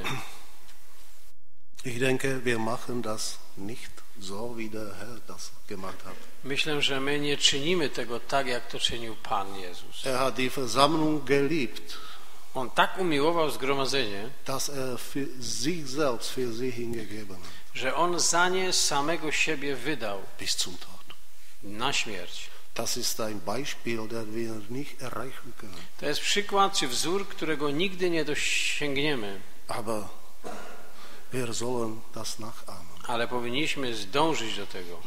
Ich denke, wir machen das nicht so, wie der Herr das gemacht hat. Myślę, że my nie czynimy tego tak, jak to czynił Pan Jezus. Er hat die Versammlung geliebt, On tak umiłował zgromadzenie, dass er für sich selbst für sie hingegeben hat, że On za nie samego siebie wydał bis zum Tod. na śmierć. Das ist ein Beispiel, das wir nicht erreichen können. To jest przykład czy wzór, którego nigdy nie dosięgniemy, Aber wir sollen das nachahmen. ale powinniśmy zdążyć do tego.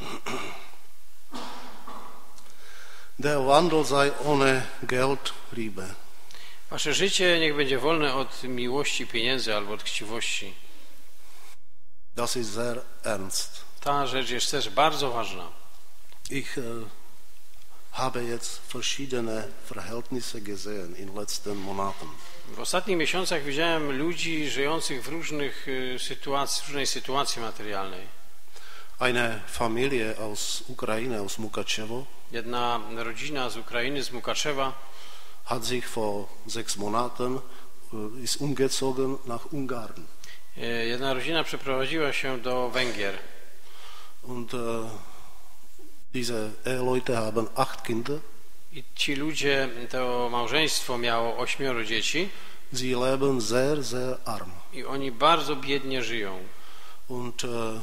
Der Wandel sei ohne Geld, Liebe. Wasze życie niech będzie wolne od miłości pieniędzy albo od chciwości. Das ist sehr ernst. Ta rzecz jest też bardzo ważna. Ich äh, habe jetzt verschiedene Verhältnisse gesehen in letzten Monaten. W ostatnich miesiącach widziałem ludzi żyjących w różnych y, sytuacji, różnej sytuacji materialnej. Eine Familie aus Ukraine, aus Mukachevo, Jedna rodzina z Ukrainy, z Mukaczewa, hat sich vor sechs Monaten äh, ist umgezogen nach Ungarn. y, jedna rodzina przeprowadziła się do Węgier. Und äh, diese Eheleute haben acht Kinder. I ci ludzie, to małżeństwo miało ośmioro dzieci Sie leben sehr, sehr arm. i oni bardzo biednie żyją. Und äh,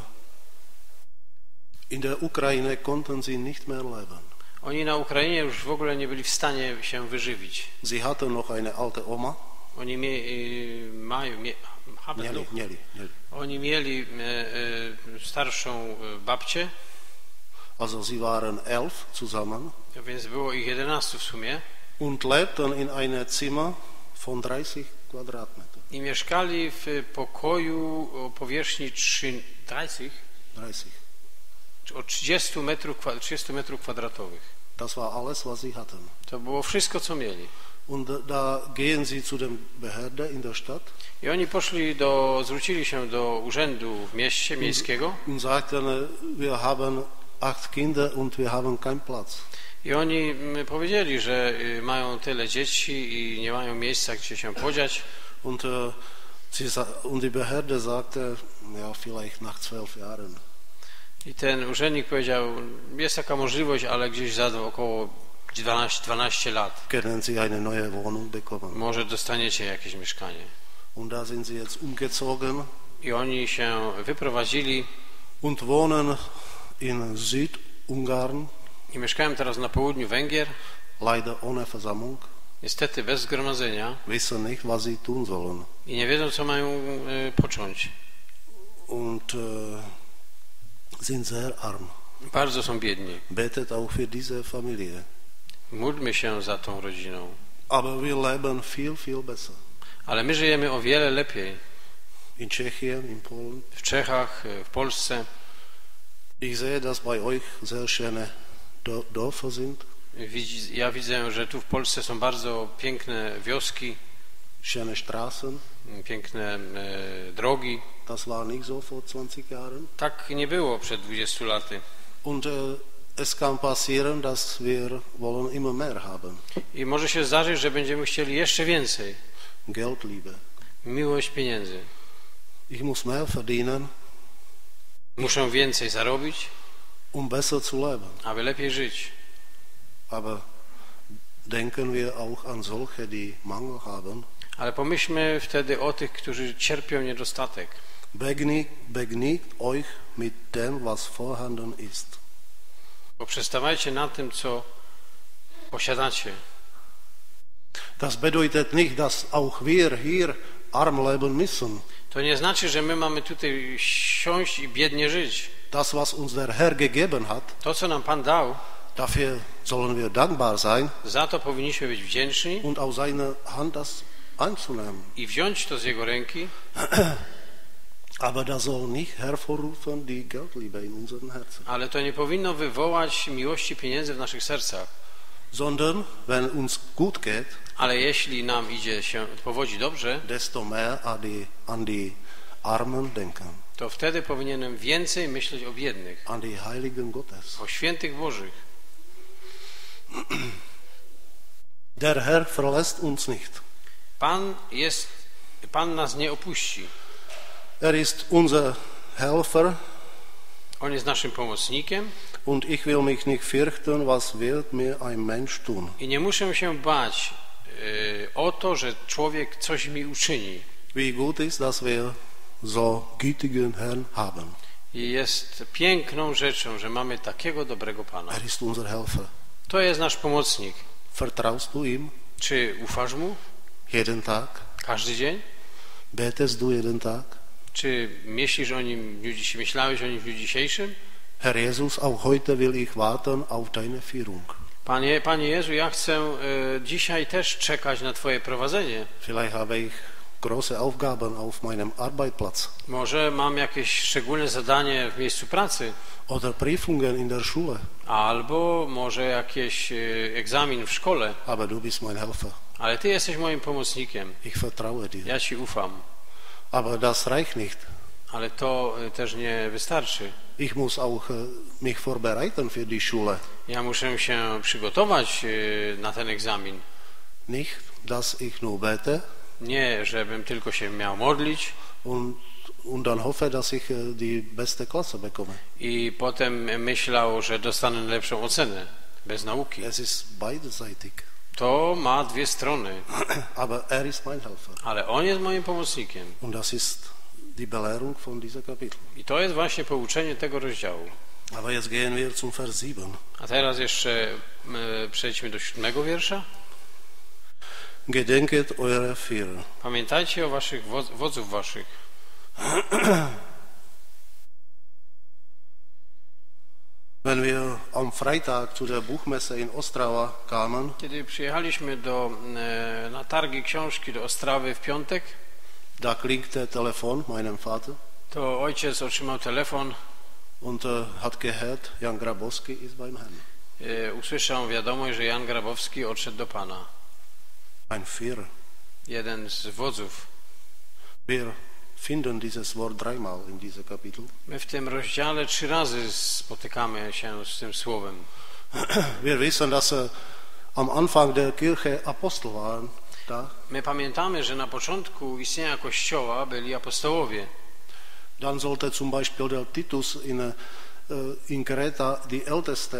in der Ukraine konnten sie nicht mehr leben. Oni na Ukrainie już w ogóle nie byli w stanie się wyżywić. Sie hatten noch eine alte Oma. Oni mie, y, mają, mie, haben Mieli, noch. mieli, mieli. Oni mieli y, y, starszą y, babcię, Also sie waren elf zusammen więc było ich jedenastu w sumie und lebten in einem Zimmer von dreißig Quadratmeter. i mieszkali w pokoju o powierzchni trzydziestu, dreißig. o trzydziestu metrów, trzydziestu metrów kwadratowych. Das war alles, was sie hatten. To było wszystko, co mieli. Und da gehen sie zu dem Behörde in der Stadt I oni poszli do, zwrócili się do urzędu w mieście miejskiego und sagten, wir haben acht Kinder und wir haben keinen Platz. i oni mm, powiedzieli, że y, mają tyle dzieci i nie mają miejsca, gdzie się podziać. Und äh, Sie sa- Und die Behörde sagte, ja, vielleicht nach zwölf Jahren. I ten urzędnik powiedział, jest taka możliwość, ale gdzieś za około dwanaście, dwanaście lat. Können Sie eine neue Wohnung bekommen. Może dostaniecie jakieś mieszkanie. Und da sind sie jetzt umgezogen I oni się wyprowadzili und wohnen in Südungarn, i mieszkają teraz na południu Węgier, leider ohne Versammlung, niestety bez zgromadzenia wissen nicht, was sie tun sollen. i nie wiedzą, co mają y, począć. Und äh, sind sehr arm. Bardzo są biedni. Betet auch für diese Familie. Módlmy się za tą rodziną. Aber wir leben viel, viel besser. Ale my żyjemy o wiele lepiej. In Tschechien, in Polen. W Czechach, w Polsce. Ich sehe, dass bei euch sehr schöne Dörfer sind. Ja widzę, że tu w Polsce są bardzo piękne wioski, schöne Straßen. Piękne e, drogi. Das war nicht so vor zwanzig Jahren. Tak nie było przed dwudziestu laty. Und äh, es kann passieren, dass wir wollen immer mehr haben. I może się zdarzyć, że będziemy chcieli jeszcze więcej. Geldliebe. Miłość pieniędzy. Ich muss mehr verdienen. Muszę więcej zarobić, um besser zu leben. aby lepiej żyć. Aber denken wir auch an solche, die Mangel haben. Ale pomyślmy wtedy o tych, którzy cierpią niedostatek. Begnigt euch mit dem, was vorhanden ist. Poprzestawajcie na tym, co posiadacie. Das bedeutet nicht, dass auch wir hier arm leben müssen. To nie znaczy, że my mamy tutaj siąść i biednie żyć. Das, was uns der Herr gegeben hat, to, co nam Pan dał, dafür sollen wir dankbar sein. Za to powinniśmy być wdzięczni. Und aus seiner Hand das einzunehmen. I wziąć to z Jego ręki. Aber das soll nicht hervorrufen die Geldliebe in unseren Herzen. Ale to nie powinno wywołać miłości pieniędzy w naszych sercach. Sondern wenn uns gut geht, ale jeśli nam idzie się powodzi dobrze, desto mehr an die, an die Armen denken. To wtedy powinienem więcej myśleć o biednych. An die Heiligen Gottes. O świętych Bożych. Der Herr verlässt uns nicht. Pan jest, Pan nas nie opuści. Er ist unser Helfer. On jest naszym pomocnikiem. Und ich will mich nicht fürchten, was wird mir ein Mensch tun. I nie muszę się bać y, o to, że człowiek coś mi uczyni. Wie gut ist, dass wir so gütigen Herrn haben. I jest piękną rzeczą, że mamy takiego dobrego Pana. Er ist unser Helfer. To jest nasz pomocnik. Vertraust du ihm? Czy ufasz mu? Jeden Tag? Każdy dzień? Betest du jeden Tag? Czy myślisz o nim, myślałeś o nim w dniu dzisiejszym? Herr Jesus, auch heute will ich warten auf deine Führung. Panie, Panie Jezu, ja chcę y, dzisiaj też czekać na Twoje prowadzenie. Vielleicht habe ich große Aufgaben auf meinem Arbeitsplatz. Może mam jakieś szczególne zadanie w miejscu pracy. Oder Prüfungen in der Schule. Albo może jakiś y, egzamin w szkole. Aber du bist mein Helfer. Ale Ty jesteś moim pomocnikiem. Ich vertraue dir. Ja Ci ufam. Aber das reicht nicht. Ale to y, też nie wystarczy. Ich muss auch uh, mich vorbereiten für die Schule. Ja muszę się przygotować y, na ten egzamin. Nicht, dass ich nur bete. Nie, żebym tylko się miał modlić. Und, und dann hoffe, dass ich uh, die beste Klasse bekomme. I potem myślał, że dostanę lepszą ocenę. Bez nauki. Es ist beidseitig. To ma dwie strony. Aber er ist mein Helfer. Ale on jest moim pomocnikiem. Und das ist die Belehrung von dieser Kapitel. I to jest właśnie pouczenie tego rozdziału. Aber jetzt gehen wir zum Vers sieben. A teraz jeszcze e, przejdźmy do siódmego wiersza. Gedenket eure Führer. Pamiętajcie o waszych wodzów waszych. Wenn wir am Freitag zu der Buchmesse in Ostrava kamen, kiedy przyjechaliśmy do, e, na targi książki do Ostrawy w piątek, da klingte Telefon meinem Vater. To ojciec otrzymał telefon und uh, hat gehört, Jan Grabowski ist beim Herrn. E, usłyszał wiadomość, że Jan Grabowski odszedł do Pana. Ein Führer. Jeden z wodzów. Wir finden dieses Wort dreimal in diesem Kapitel. My w tym rozdziale trzy razy spotykamy się z tym słowem. Wir wissen, dass uh, am Anfang der Kirche Apostel waren. da. My pamiętamy, że na początku istnienia Kościoła byli apostołowie. Dann sollte zum Beispiel der Titus in, äh, in Kreta die älteste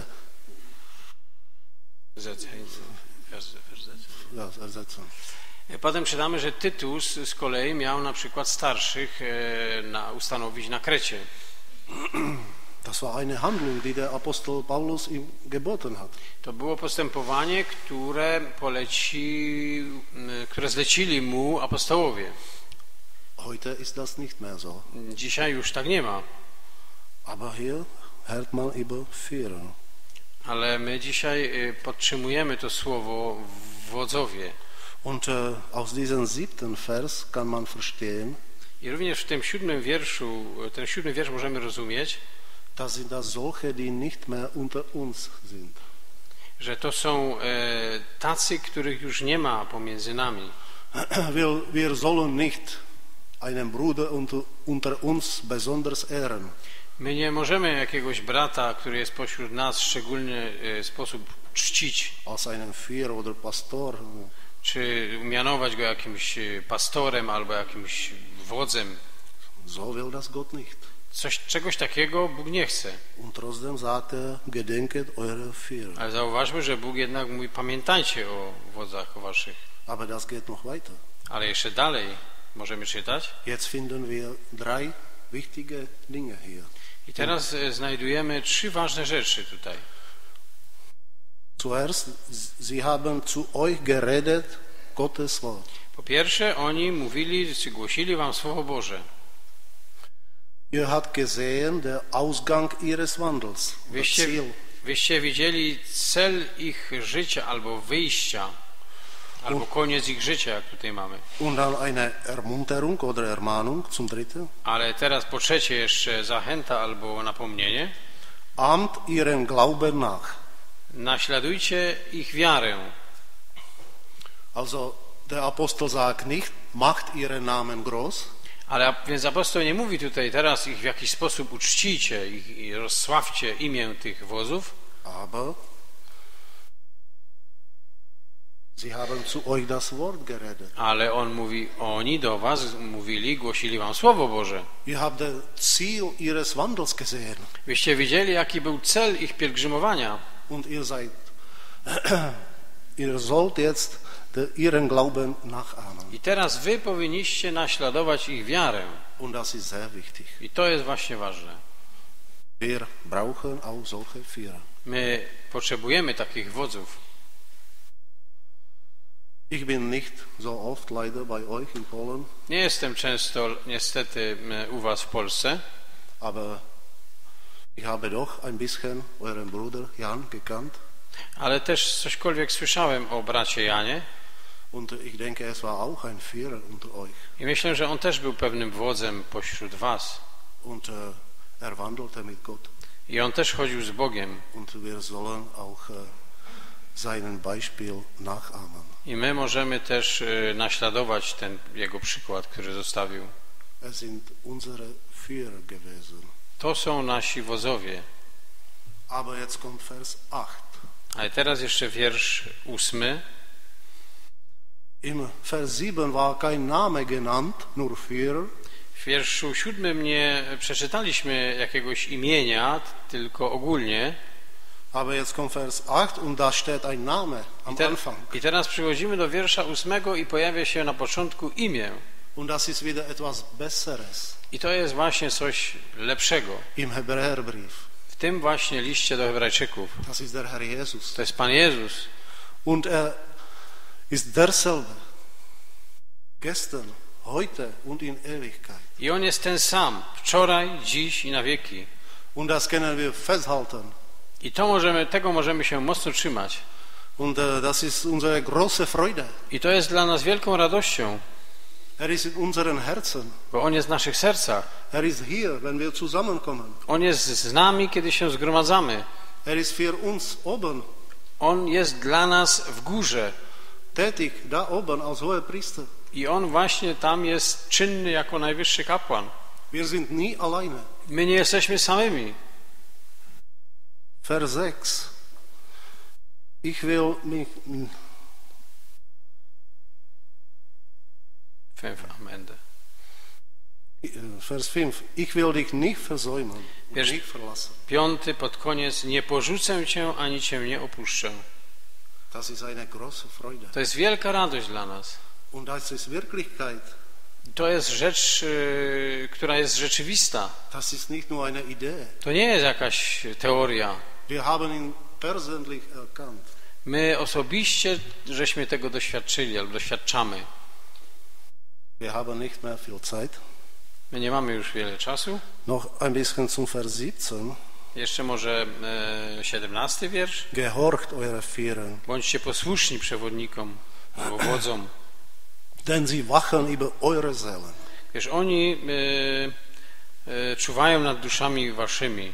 ja, ersetzen. Potem czytamy, że Tytus z kolei miał na przykład starszych e, na, ustanowić na Krecie. Das war eine Handlung, die der Apostel Paulus ihm geboten hat. To było postępowanie, które poleci, które zlecili mu apostołowie. Heute ist das nicht mehr so. Dzisiaj już tak nie ma. Aber hier hört man über Führer. Ale my dzisiaj podtrzymujemy to słowo wodzowie. Und äh, aus diesem siebten Vers kann man verstehen, I również w tym siódmym wierszu, ten siódmy wiersz możemy rozumieć, dass sind das solche, die nicht mehr unter uns sind. Że to są e, tacy, których już nie ma pomiędzy nami. Wir, wir sollen nicht einen Bruder unter, unter uns besonders ehren. My nie możemy jakiegoś brata, który jest pośród nas, w szczególny e, sposób czcić. Als einen Führer oder Pastor. Czy mianować go jakimś pastorem albo jakimś wodzem. So will das Gott nicht. Coś, czegoś takiego Bóg nie chce. Und trotzdem sagt er, gedenket eure Führer. Ale zauważmy, że Bóg jednak mówi, pamiętajcie o wodzach waszych. Aber das geht noch weiter. Ale jeszcze dalej możemy czytać. Jetzt finden wir drei wichtige Dinge hier. I teraz znajdujemy trzy ważne rzeczy tutaj. Zuerst, sie haben zu euch geredet Gottes Wort. Po pierwsze, oni mówili, czy głosili wam Słowo Boże. Ihr habt gesehen, der Ausgang ihres Wandels. Wyście, wyście widzieli cel ich życia albo wyjścia, albo koniec ich życia, jak tutaj mamy. Und dann eine Ermunterung oder Ermahnung zum dritten. Ale teraz po trzecie jeszcze zachęta albo napomnienie. Ahmt ihren Glauben nach. Naśladujcie ich wiarę. Also der Apostel sagt nicht, macht ihren Namen groß. Ale więc apostoł nie mówi tutaj teraz ich w jakiś sposób uczcijcie ich i rozsławcie imię tych wozów. Aber sie haben zu euch das Wort geredet. Ale on mówi, oni do was mówili, głosili wam Słowo Boże. Ihr habt das Ziel ihres Wandels gesehen. Wyście widzieli, jaki był cel ich pielgrzymowania. Und ihr seid, ihr sollt jetzt de, ihren Glauben nachahmen. I teraz wy powinniście naśladować ich wiarę. Und das ist sehr wichtig. I to jest właśnie ważne. Wir brauchen auch solche Führer. My potrzebujemy takich wodzów. Ich bin nicht so oft leider bei euch in Polen. Nie jestem często niestety u was w Polsce. Aber ich habe doch ein bisschen euren Bruder Jan gekannt. Ale też cośkolwiek słyszałem o bracie Janie. Und ich denke, es war auch ein Führer unter euch. I myślę, że on też był pewnym wodzem pośród was. Und uh, er wandelte mit Gott. I on też chodził z Bogiem. Und wir sollen auch uh, seinen Beispiel nachahmen. I my możemy też y, naśladować ten jego przykład, który zostawił. Es sind unsere Führer gewesen. To są nasi wozowie. Aber jetzt kommt Vers acht. Ale teraz jeszcze wiersz ósmy. Im Vers sieben war kein Name genannt, nur Führer. W wierszu siódmym nie przeczytaliśmy jakiegoś imienia, tylko ogólnie. Aber jetzt kommt Vers acht und da steht ein Name am I, te, Anfang. I teraz przychodzimy do wiersza ósmego i pojawia się na początku imię. Und das ist wieder etwas Besseres. I to jest właśnie coś lepszego. Im Hebräerbrief. W tym właśnie liście do Hebrajczyków. Das ist der Herr Jesus. To jest Pan Jezus. Und er ist derselbe. Gestern, heute und in Ewigkeit. I On jest ten sam, wczoraj, dziś i na wieki. Und das können wir festhalten. I to możemy, tego możemy się mocno trzymać. Und uh, das ist unsere große Freude. I to jest dla nas wielką radością. Er ist in unseren Herzen. Bo On jest w naszych sercach. Er ist hier, wenn wir zusammenkommen. On jest z nami, kiedy się zgromadzamy. Er ist für uns oben. On jest dla nas w górze. Tätig, da oben als Hohepriester. I On właśnie tam jest czynny jako najwyższy kapłan. Wir sind nie alleine. My nie jesteśmy samymi. Vers sechs. Ich will mich, fünf am Ende. Vers fünf. Ich will dich nicht versäumen und Wiersz nicht verlassen. piąty pod koniec. Nie porzucę cię, ani cię nie opuszczę. Das ist eine große Freude. To jest wielka radość dla nas. Und das ist Wirklichkeit. To jest rzecz, y, która jest rzeczywista. Das ist nicht nur eine Idee. To nie jest jakaś teoria. Wir haben ihn persönlich erkannt. My osobiście żeśmy tego doświadczyli albo doświadczamy. Wir haben nicht mehr viel Zeit. My nie mamy już wiele czasu. Noch ein bisschen zum Vers siebzehn. Jeszcze może e, siedemnasty wiersz. Gehorcht eure Führer, Bądźcie posłuszni przewodnikom albo wodzom. denn sie wachen über eure Seelen. Wiesz, oni e, e, czuwają nad duszami waszymi.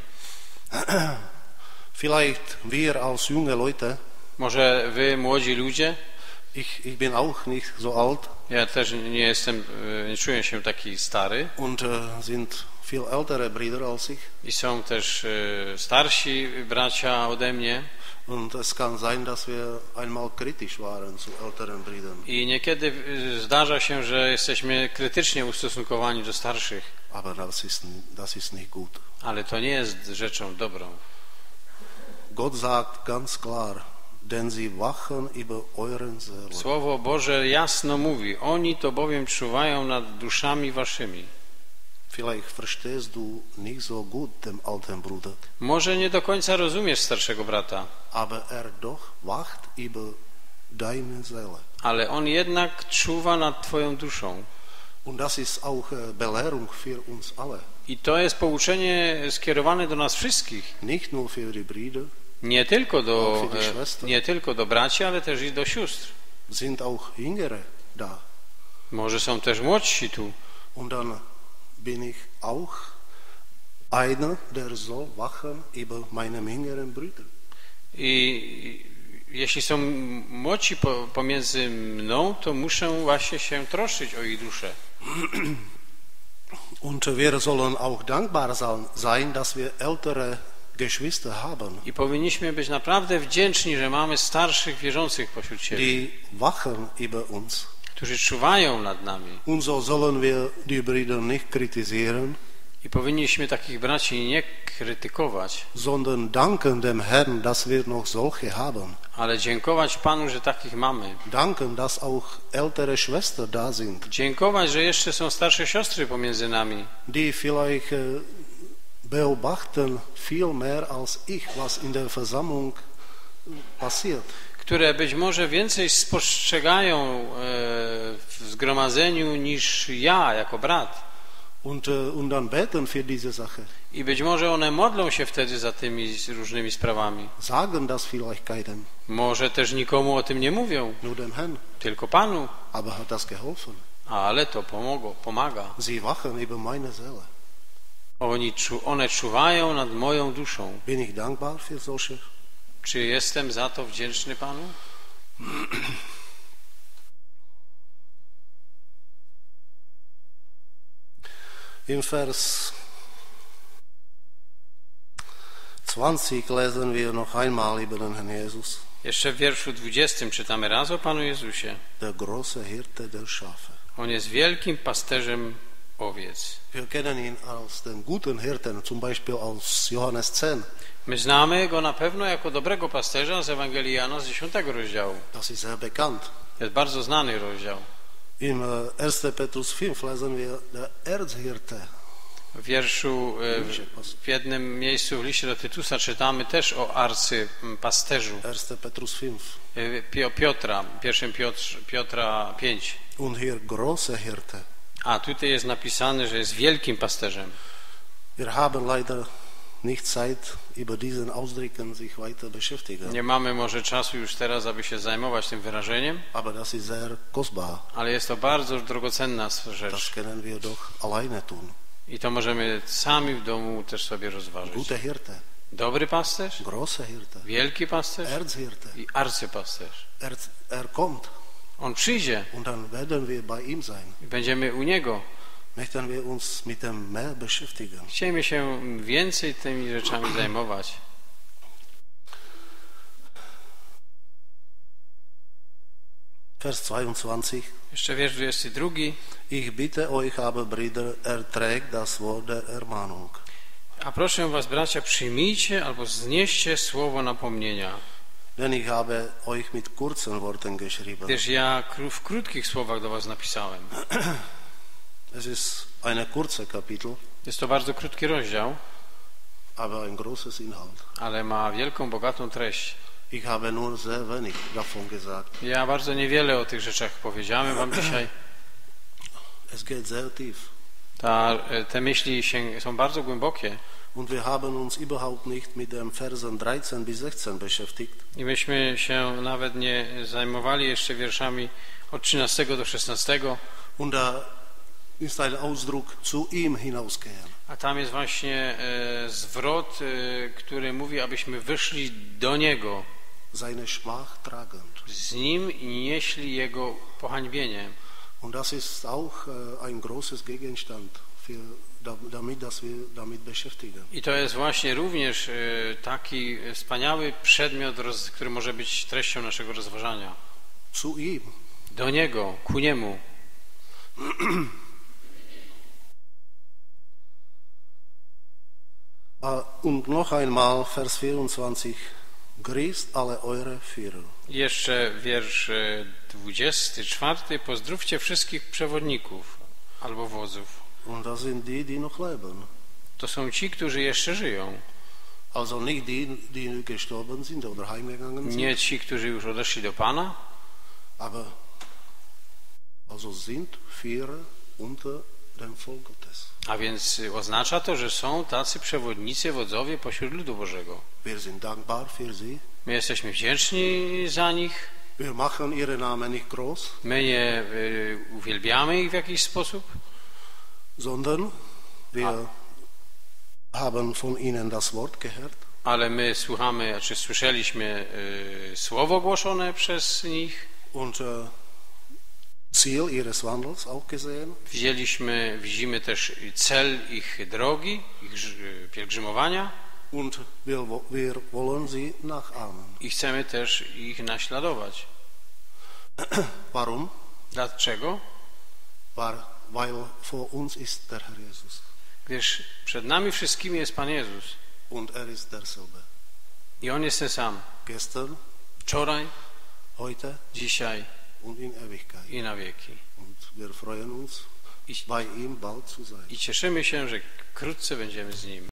Vielleicht wir als junge Leute, Może wy, młodzi ludzie, ich, ich bin auch nicht so alt ja też nie jestem, e, nie czuję się taki stary und äh, sind viel ältere Brüder als ich. i są też e, starsi bracia ode mnie Und es kann sein, dass wir einmal kritisch waren zu älteren Brüdern. i niekiedy e, zdarza się, że jesteśmy krytycznie ustosunkowani do starszych, Aber das ist, das ist nicht gut. ale to nie jest rzeczą dobrą. Gott sagt ganz klar, denn sie wachen über euren Seelen. Słowo Boże jasno mówi, oni to bowiem czuwają nad duszami waszymi. Vielleicht verstehst du nicht so gut den alten Bruder, Może nie do końca rozumiesz starszego brata, aber er doch wacht über deine Seele. ale on jednak czuwa nad twoją duszą. Und das ist auch äh, Belehrung für uns alle, I to jest pouczenie skierowane do nas wszystkich. nicht nur für die Brüder, Nie tylko do, Auch für die e, Schwestern. nie tylko do braci, ale też i do sióstr. sind auch Jüngere da. Może są też młodsi tu. Und dann bin ich auch einer, der soll wachen über meine jüngeren Brüder. I jeśli są młodsi po, pomiędzy mną, to muszę właśnie się troszczyć o ich duszę. Und wir sollen auch dankbar sein, dass wir ältere Geschwister haben, I powinniśmy być naprawdę wdzięczni, że mamy starszych wierzących pośród siebie, die wachen über uns. którzy czuwają nad nami. Und so sollen wir die Brüder nicht kritisieren, I powinniśmy takich braci nie krytykować, sondern danken dem Herrn, dass wir noch solche haben. ale dziękować Panu, że takich mamy. Danken, dass auch ältere Schwestern da sind, Dziękować, że jeszcze są starsze siostry pomiędzy nami, die vielleicht äh, beobachten viel mehr als ich, was in der Versammlung passiert. które być może więcej spostrzegają e, w zgromadzeniu niż ja jako brat. Und, äh, und dann beten für diese Sache. I być może one modlą się wtedy za tymi różnymi sprawami. Sagen das vielleicht keinem, Może też nikomu o tym nie mówią, nur dem Herrn. tylko Panu, Aber hat das geholfen? ale to pomogło, pomaga. Sie wachen über meine Seele. Oni, one czuwają nad moją duszą. Bin ich dankbar für solche? Czy jestem za to wdzięczny Panu? Im Vers zwanzig lesen wir noch einmal über den Herrn Jesus, Jeszcze w wierszu dwudziestym czytamy raz o Panu Jezusie. der große Hirte der Schafe. On jest wielkim pasterzem owiec. Wir kennen ihn als den guten Hirten, zum Beispiel aus Johannes zehn. My znamy Go na pewno jako dobrego pasterza z Ewangelii Jana z dziesiątego rozdziału. Das ist sehr bekannt. To jest bardzo znany rozdział. Im ersten Petrus fünf lesen wir der Erzhirte. W wierszu, w, w jednym miejscu w liście do Tytusa czytamy też o arcypasterzu erster Petrus fünf. Piotra, pierwszym Piotr, Piotra pięć. Und hier große Hirte. A tutaj jest napisane, że jest wielkim pasterzem. Wir haben leider nicht Zeit, über diesen Ausdrücken sich weiter beschäftigen. Nie mamy może czasu już teraz, aby się zajmować tym wyrażeniem, Aber das ist sehr kostbar. ale jest to bardzo drogocenna Das rzecz. können wir doch alleine tun. I to możemy sami w domu też sobie rozważyć. Gute Hirte, Dobry pasterz, große Hirte, wielki pasterz Erzhirte. i arcypasterz. Er, er kommt On przyjdzie und dann werden wir bei ihm sein. i będziemy u Niego. Möchten wir uns mit dem mehr beschäftigen. Chcielibyśmy się więcej tymi rzeczami zajmować. Vers zweiundzwanzig. Jeszcze wiersz dwudziesty drugi. Ich bitte euch aber, Brüder, erträgt das Wort der Ermahnung. A proszę was, bracia, przyjmijcie albo znieście słowo napomnienia. Denn ich habe euch mit kurzen Worten geschrieben. Gdyż ja w krótkich słowach do was napisałem. Es ist eine kurze Kapitel, Jest to bardzo krótki rozdział, aber ein großes Inhalt. ale ma wielką, bogatą treść. Ich habe nur sehr wenig davon gesagt. Ja bardzo niewiele o tych rzeczach powiedziałem wam dzisiaj. Es geht sehr tief. Ta, te myśli się, są bardzo głębokie. Und wir haben uns überhaupt nicht mit den Versen dreizehn bis sechzehn beschäftigt. I myśmy się nawet nie zajmowali jeszcze wierszami od trzynastego do szesnastego. Und da ist ein Ausdruck zu ihm hinausgehen. A tam jest właśnie e, zwrot, e, który mówi, abyśmy wyszli do Niego. Seine Schmach tragend. Z Nim i nieśli Jego pohańbienie. Und das ist auch äh, ein großes Gegenstand, für, damit, dass wir damit beschäftigen. I to jest właśnie również e, taki wspaniały przedmiot, roz, który może być treścią naszego rozważania. Zu ihm. Do Niego, ku Niemu. Und noch einmal Vers vierundzwanzig. Grüßt alle eure Führer. Jeszcze wiersz dwudziesty czwarty. Pozdrówcie wszystkich przewodników albo wodzów. Und das sind die, die noch leben. To są ci, którzy jeszcze żyją. Also nicht die, die gestorben sind oder heimgegangen sind. Nie ci, którzy już odeszli do Pana. Aber also sind Führer unter dem Volk Gottes. A więc oznacza to, że są tacy przewodnicy, wodzowie pośród ludu Bożego. Wir sind dankbar für sie. My jesteśmy wdzięczni za nich. Wir machen ihre Namen nicht groß. My nie y, uwielbiamy ich w jakiś sposób. Sondern wir A. haben von ihnen das Wort gehört. Ale my słuchamy, czy słyszeliśmy y, słowo głoszone przez nich. Und äh, Ziel ihres Wandels auch gesehen. Widzieliśmy, widzimy też cel ich drogi, ich pielgrzymowania. Und wir, wir wollen sie nachahmen. I chcemy też ich naśladować. Warum? Dlaczego? Weil vor uns ist der Herr Jesus. Gdyż przed nami wszystkimi jest Pan Jezus. Und er ist derselbe. I On jest ten sam. Gestern, Wczoraj, heute, dzisiaj und in Ewigkeit. i na wieki. Und wir freuen uns, I, bei ihm bald zu sein. I cieszymy się, że wkrótce będziemy z Nim.